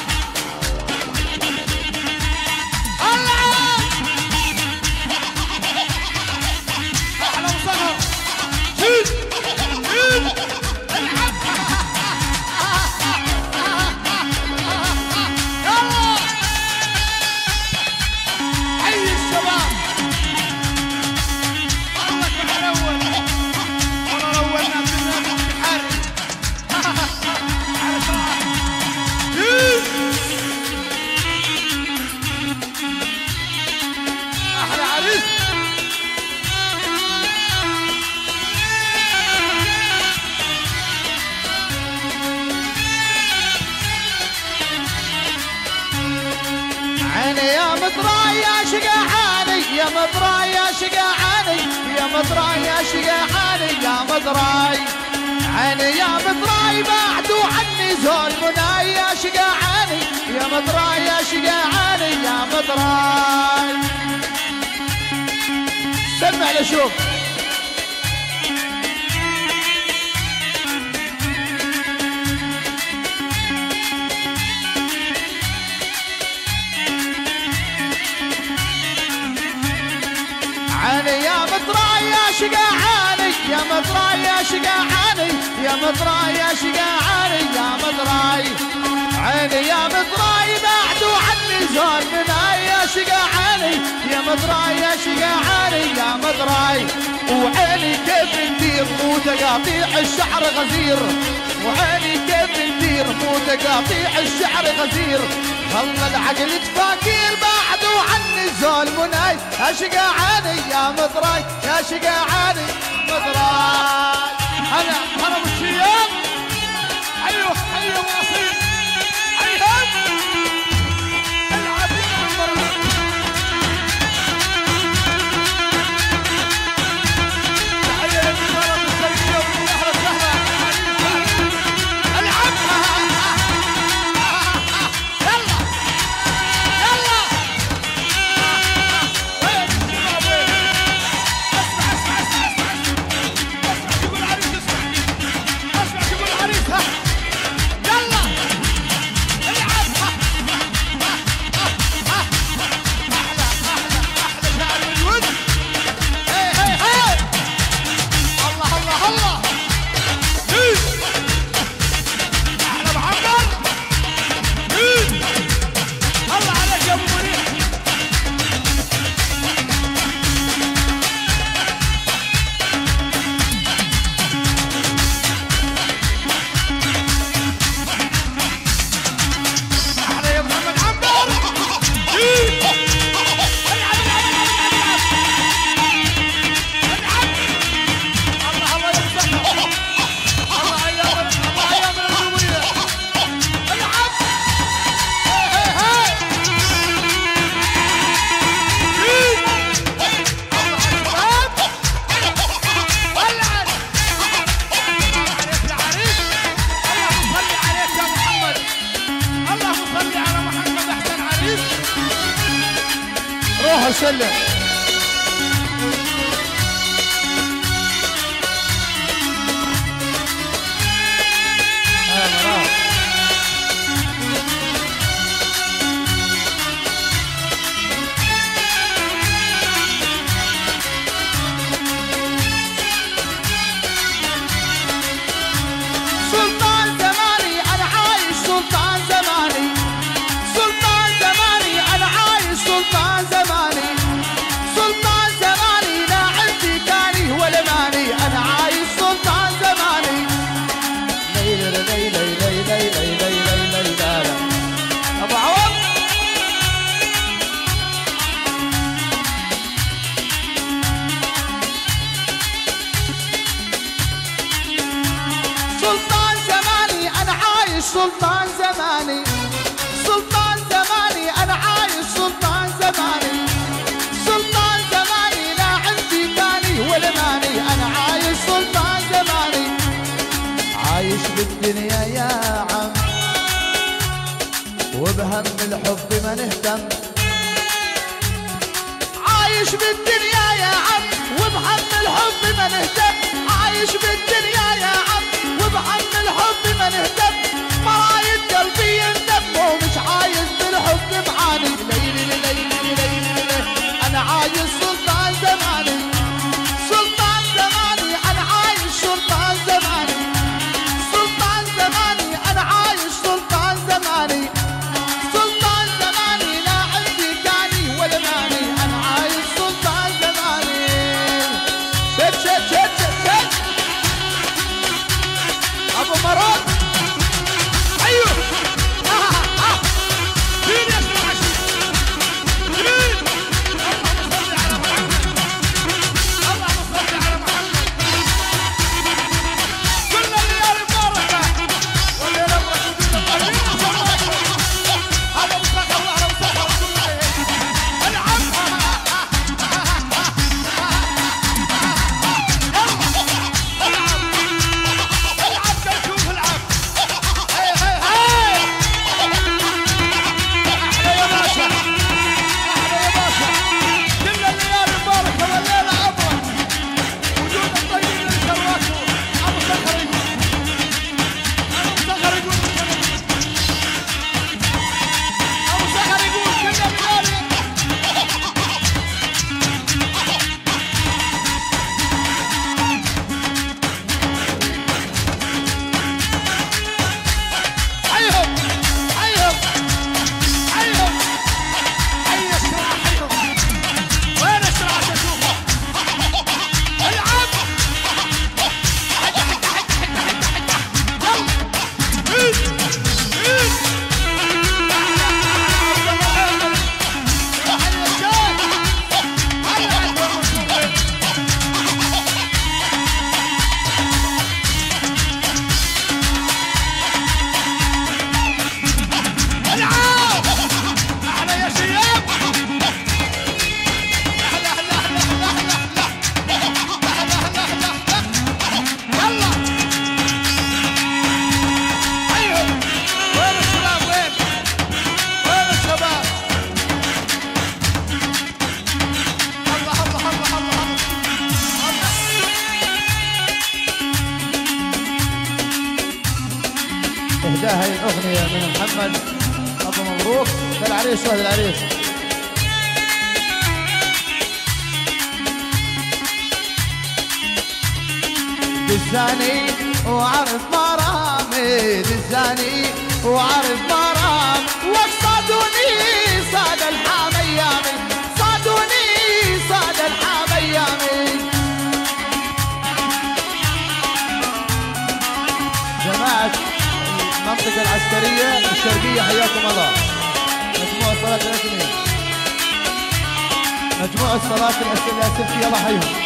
احلى وسهر زيد زيد العب يلا حي الشباب. الله اكبر على الاول والله اولنا بالنادي الحاري على صلاح زيد احلى عريس. عيني يا مطراي يا شقاعاني يا مطراي يا شقاعاني يا مطراي يا شقاعاني يا مطراي. عيني يا مطراي بعدوا عني زول مناي يا شقاعاني يا مطراي يا شقاعاني يا مطراي. سمع لشوف عيني يا مطراي يا شقاعاني يا مطراي يا شقاعاني يا مطراي يا شقاعاني يا مطراي. عيني يا مطراي بعدوا عني زول مناي يا شقاعاني يا مطراي يا شقاعاني يا مطراي. وعيني كيف ندير مو تقاطيع الشعر غزير وعيني كيف ندير مو تقاطيع الشعر غزير. خلى العقل تفاكير بعدوا عني زول مناي يا شقاعاني يا مطراي يا شقاعاني مطراي. هلا هلا بالشياب. ايوه ايوه واصيل ايوه العب يا عنبر. تحيه للوزاره الخيريه والاهل السهله. العب يلا يلا وين الشباب وين. اسمع اسمع اسمع اسمع اسمع شو يقول العريس. اسمع اسمع شو يقول العريس. ها يلا العب. ها ها ها احلى احلى احلى شعر الود. هي هي هي الله الله الله زيد احلى محمد زيد. الله عليك يا ابو منير. احلى يا محمد عنبر زيد. العب العب العب العب الله الله يا مسكر. الله ايام الله ايام الجمهوريه. العب هي هي هي زيد. الله على الشباب ولعت. الله عليك يا عريس. اللهم صل عليك يا محمد. اللهم صل على محمد احسن عريس. روح وسلم. عايش سلطان زماني، سلطان زماني أنا عايش سلطان زماني، سلطان زماني لا عندي ثاني ولا ماني، أنا عايش سلطان زماني. عايش بالدنيا يا عم وبهم الحب ما نهتم، عايش بالدنيا يا عم وبهم الحب ما نهتم، عايش بالدنيا يا عم وبهم الحب ما نهتم، مرايد قلبي يندم ومش عايز بالحب معاني. ليلي ليلي ليلي ليلي أنا عايش سلطان زماني، سلطان زماني أنا عايش سلطان زماني، سلطان زماني أنا عايش سلطان زماني، سلطان زماني لا عندي كاني ولا ماني، أنا عايش سلطان زماني. شد شد شد شد شد أبو مراد. أيوه آه آه مين يسمع شيء؟ مين؟ اللهم صل على محمد، اللهم صل على محمد. كل الليالي مباركة والليلة مباركة. هذا مصطفى الله مصطفى رسول الله. العب العب كنشوف العب. هي هي هي احلى يا باشا، احلى يا باشا. كل الليالي مباركة والليلة أبرد. وجود الطيب للشرواته أبو سكر يقول، أبو سكر يقول، أبو سكر يقول كل الليالي. حيهم حيهم حيهم حي الشراع حيهم. وين الشراع تشوفه؟ العب حتى حتى حتى حتى حتى حتى يلا ايد ايد عبد الله عامر حي الشاك هلا عند المنصورين. العاب احلى يا شياب. احلى احلى احلى احلى احلى احلى احلى احلى يلا ايوه. وين الشباب؟ وين وين الشباب؟ الله الله الله الله الله. اهداء هاي الاغنيه من محمد ابو مبروك للعريس واهل العريس. دزاني وعرف مرامي، دزاني وعرف مرام، وصادوني صاد الحام ايامي، صادوني صاد الحام ايامي. جماعة المنطقة العسكرية الشرقية حياكم الله. مجموعة الصلاة الأسلمية، مجموعة الصلاة الأسلمية الله حيهم.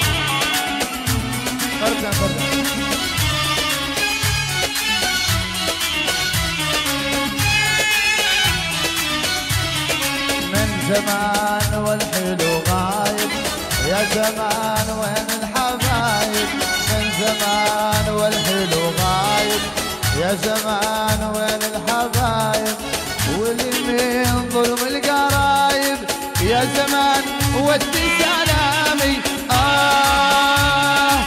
فردا فردا. من زمان والحلو غايب، يا زمان وين الحبايب، من زمان والحلو غايب، يا زمان وين الحبايب، واليمين ظلم القرايب، يا زمان ودي سلامي. آه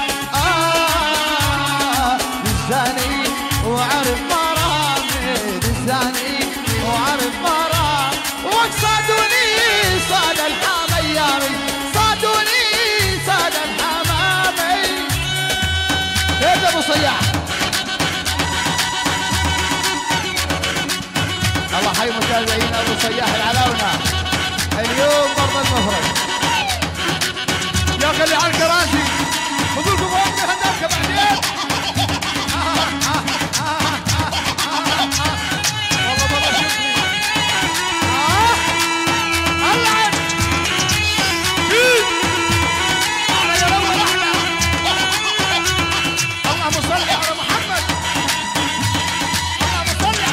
آه دزاني وعرف مرامي، دزاني وعرف مرام، وصادوني صاد الحام ايامي، صادوني صاد الحمامي. يا ابو صياح الله حي متابعين ابو صياح العلاونة. اليوم برضه المفرد يا خلي على الكراسي خذوا لكم وقت هداك بعدين. والله والله شكري. اه العب احلى يا رب احلى. اللهم صل على محمد، اللهم صل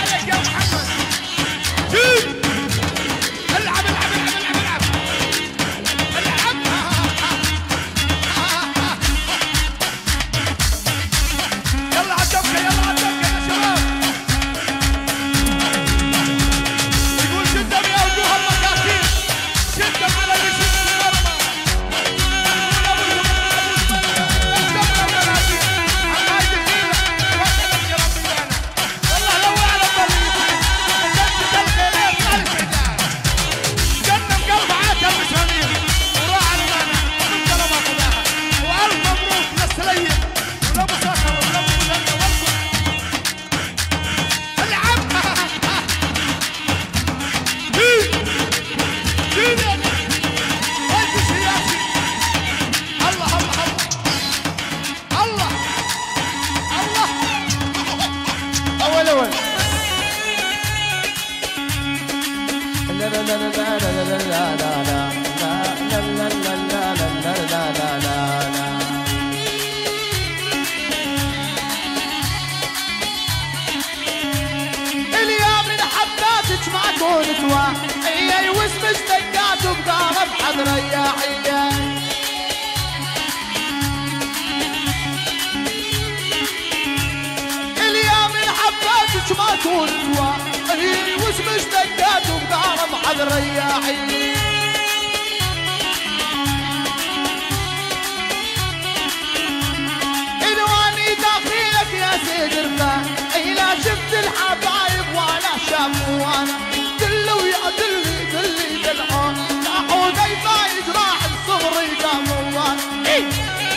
بعد رياحية. اليوم حبيتك ما تونسوا واسمش دقات وبدار بعد رياحية. الواني داخلك يا سيد رفاع إلا شفت الحبايب وانا شافوا وانا دلوا يا دلي دلي دلعون لاحوا ضيفا يجراح الصغري قاموا وانا ايه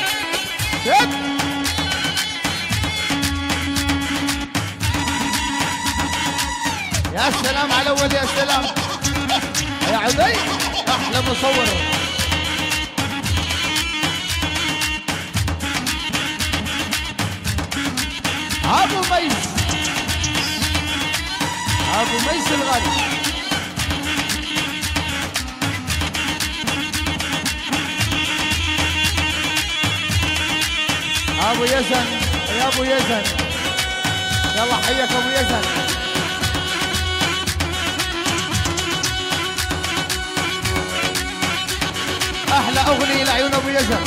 يا سلام على اول يا سلام يا عدي احلى مصور. ابو ميس ابو ميس الغالي ابو يزن يا ابو يزن يلا حيك ابو يزن. احلى اغنيه لعيون ابو يزن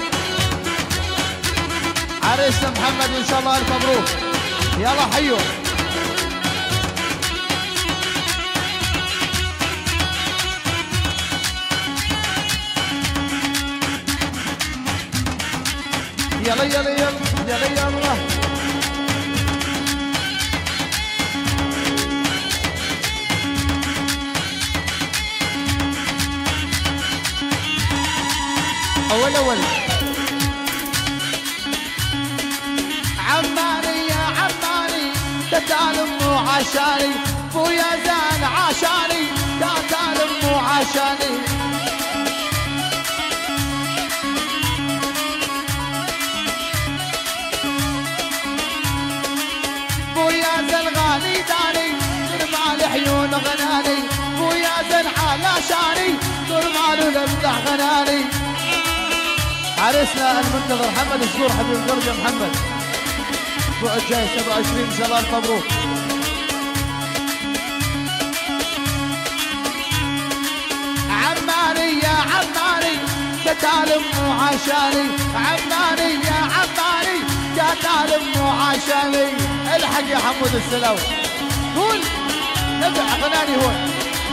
عريسنا محمد وان شاء الله الف مبروك. يلا حيو يلا يلا يلا يلا يلا اول اول عماني يا عماني تتال امو عشاني بويا زان عشاني تتال امو عشاني. بويا زن غالي داني ترمال عيون غناني بويا زن عاشاني ترمال لمدح غناني. عريسنا المنتظر محمد الزور حبيب القلب يا محمد الاسبوع الجاي سبعة وعشرين ان شاء الله الف مبروك. عماني يا عماني تتال امو عشاني عماني يا عماني تتال امو عشاني. الحق يا حمود السلاوي قول نبع غناني هون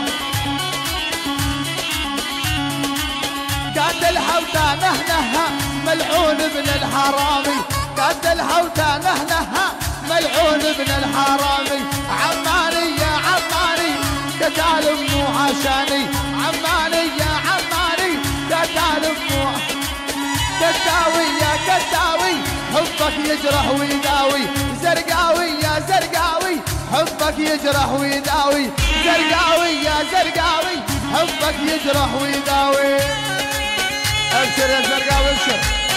قاتلها وتانهنها ملعون ابن الحرامي قاتلها وتانهنها ملعون ابن الحرامي. عماني يا عماني تتال امو عشاني عماني يا عماني تتال امو كتاوي يا كتاوي حبك يجرح ويداوي زرقاوي يا زرقاوي حبك يجرح ويداوي زرقاوي يا زرقاوي حبك يجرح ويداوي. ابشر يا زرقاوي ابشر.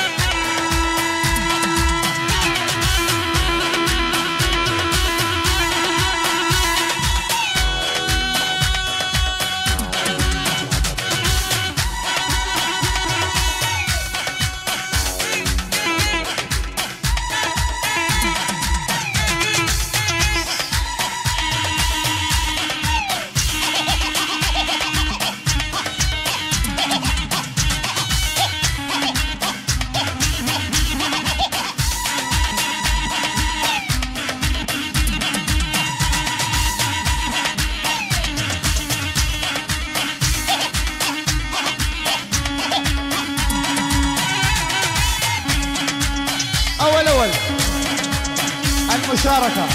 أول أول المشاركة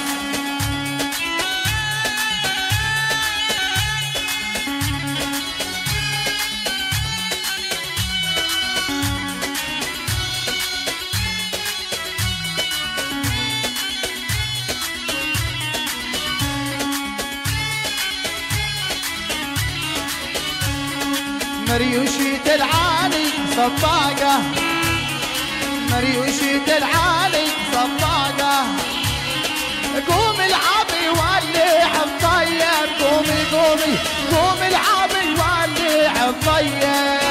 مريوشيت العالي صباقة مريوشيت العالي صباقة قوم العبي ولع الطيب قومي قومي قوم العبي ولع الطيب.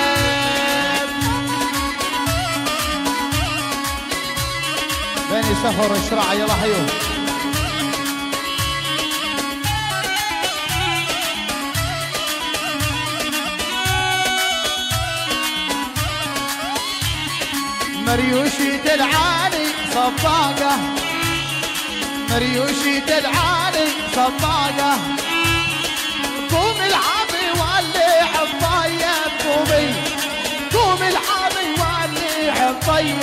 بني سفر اشرع يلا حيوه مريوشي العالي صفاقة مريوشي العالي صفاقة قوم العبي واللي حطيب قومي قوم العبي واللي حطيب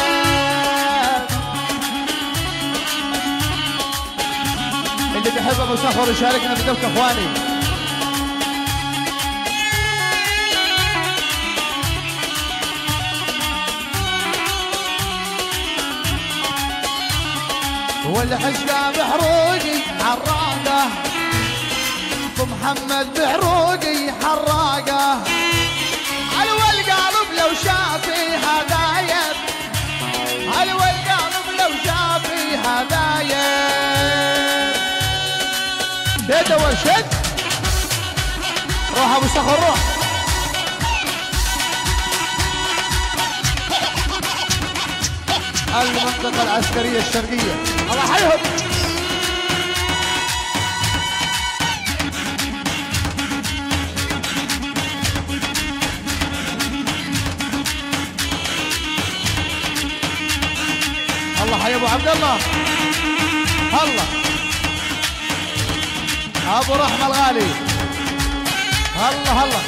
اللي بيحب ابو صخر يشاركنا بدوك اخواني. والحشقة بحروقي حراقة ابو محمد بحروقي حراقة علوى القلب لو شافي هدايب علوى القلب لو شافي هدايب شد اول شد روح ابو صخر روح المنطقة العسكرية الشرقية الله حيهم. الله حي ابو عبد الله الله ابو رحمة الغالي الله الله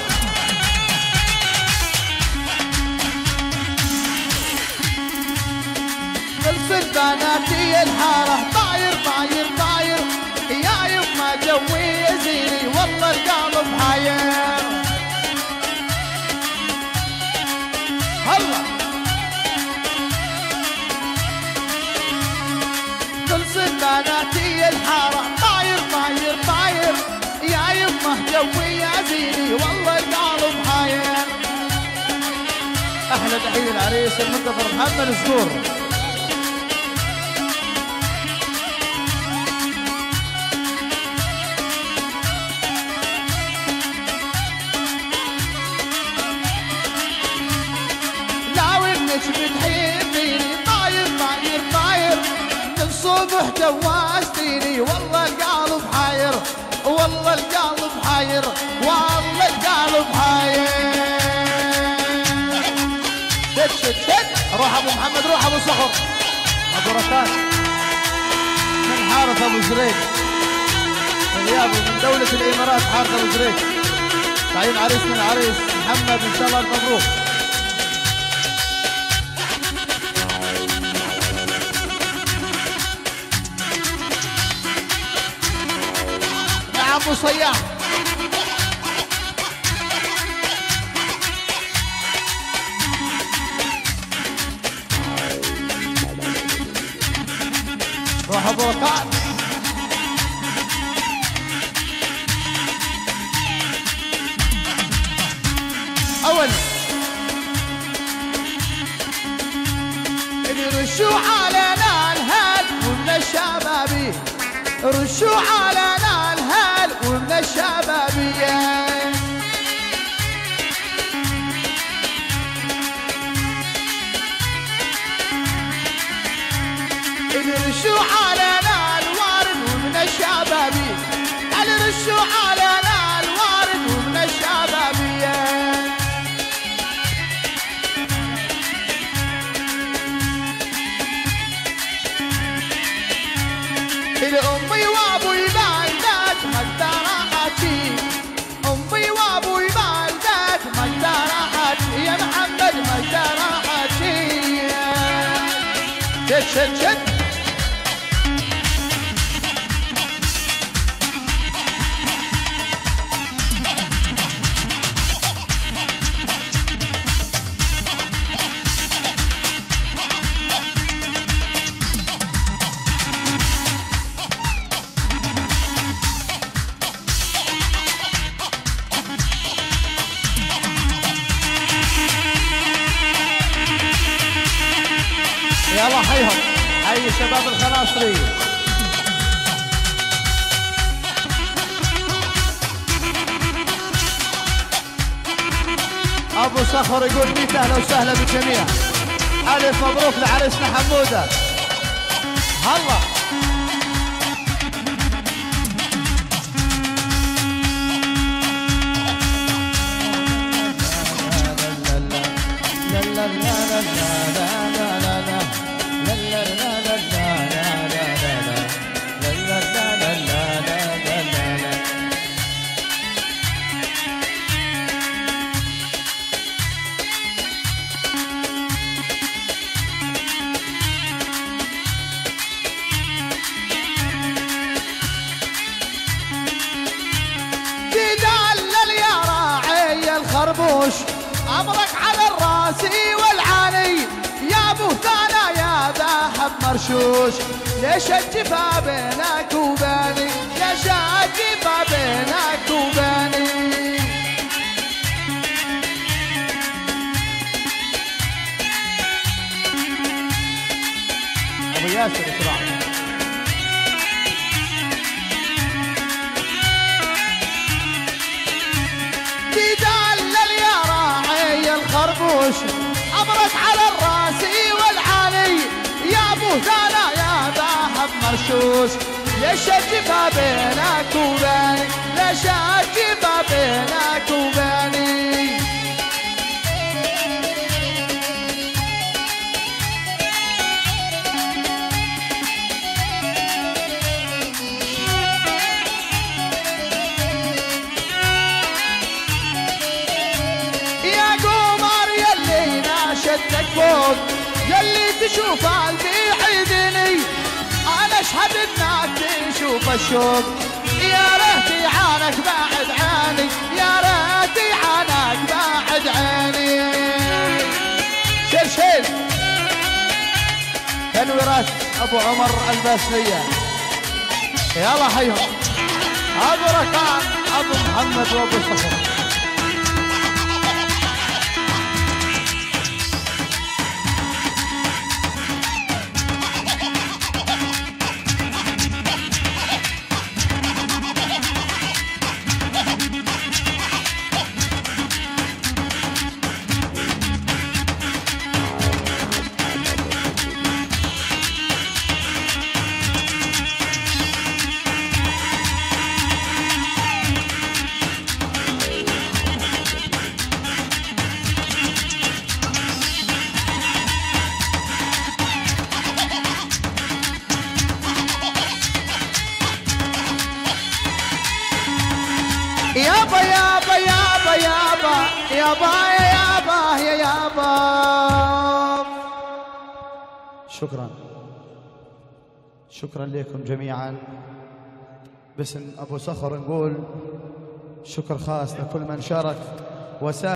خلصت بناتي الحارة طاير طاير طاير يا يما جوي يزيني والله القلب حاير هلا خلصت بناتي الحارة طاير طاير طاير يا يما جوي يزيني والله القلب حاير. احلى تحية العريس المنتظر محمد الزهور. بتحبيني طاير طاير طاير من صبح جوازتيني والله القلب حاير والله القلب حاير والله القلب حاير. شد شد شد روح ابو محمد روح ابو صخر ابو ركان من حارث ابو زريق اليابو من دولة الامارات حارث ابو زريق تعيين عريسنا العريس محمد ان شاء الله مبروك. ابو صياح روح ابو ركان اول اللي رشوا علينا الهل ومن الشبابي رشوا علينا الهل ومن الشبابية اللي رشوا علينا الوارد ومن الشبابية اللي رشوا علينا الوارد ومن الشبابية لأمي وابوي بالذات مقدراتي أمي وابوي بالذات مقدراتي يا محمد مقدراتي شد شد شد يلا حيهم حي شباب الخناصري ابو صخر يقول مية اهلا وسهلا بالجميع الف مبروك لعريسنا حموده هلا لا لا لا لا لا لا لا الخربوش أمرك على الراس والعاني يا بهتانا يا ذهب مرشوش ليش الجفا بينك وبيني ليش الجفا بينك وبيني أبو ياسر اسرع تدلل يا راعي الخربوش أمرك على الراس والعاني يا بهتانا يا ذهب مرشوش ليش الجفا بينك وبيني ليش الجفا بينك وبيني شدك فوق يلي تشوف قلبي حيدني انا اشهد انك تشوف الشوق يا ريت عانك بعد عيني يا ريت عانك بعد عيني شيل شيل تنويرات ابو عمر الباسليه يلا حيهم ابو ركان ابو محمد وابو صخر يابا يابا يابا يابا يابا يابا يا يابا شكرا شكرا لكم جميعا. باسم ابو صخر نقول شكر خاص لكل من شارك وساهم.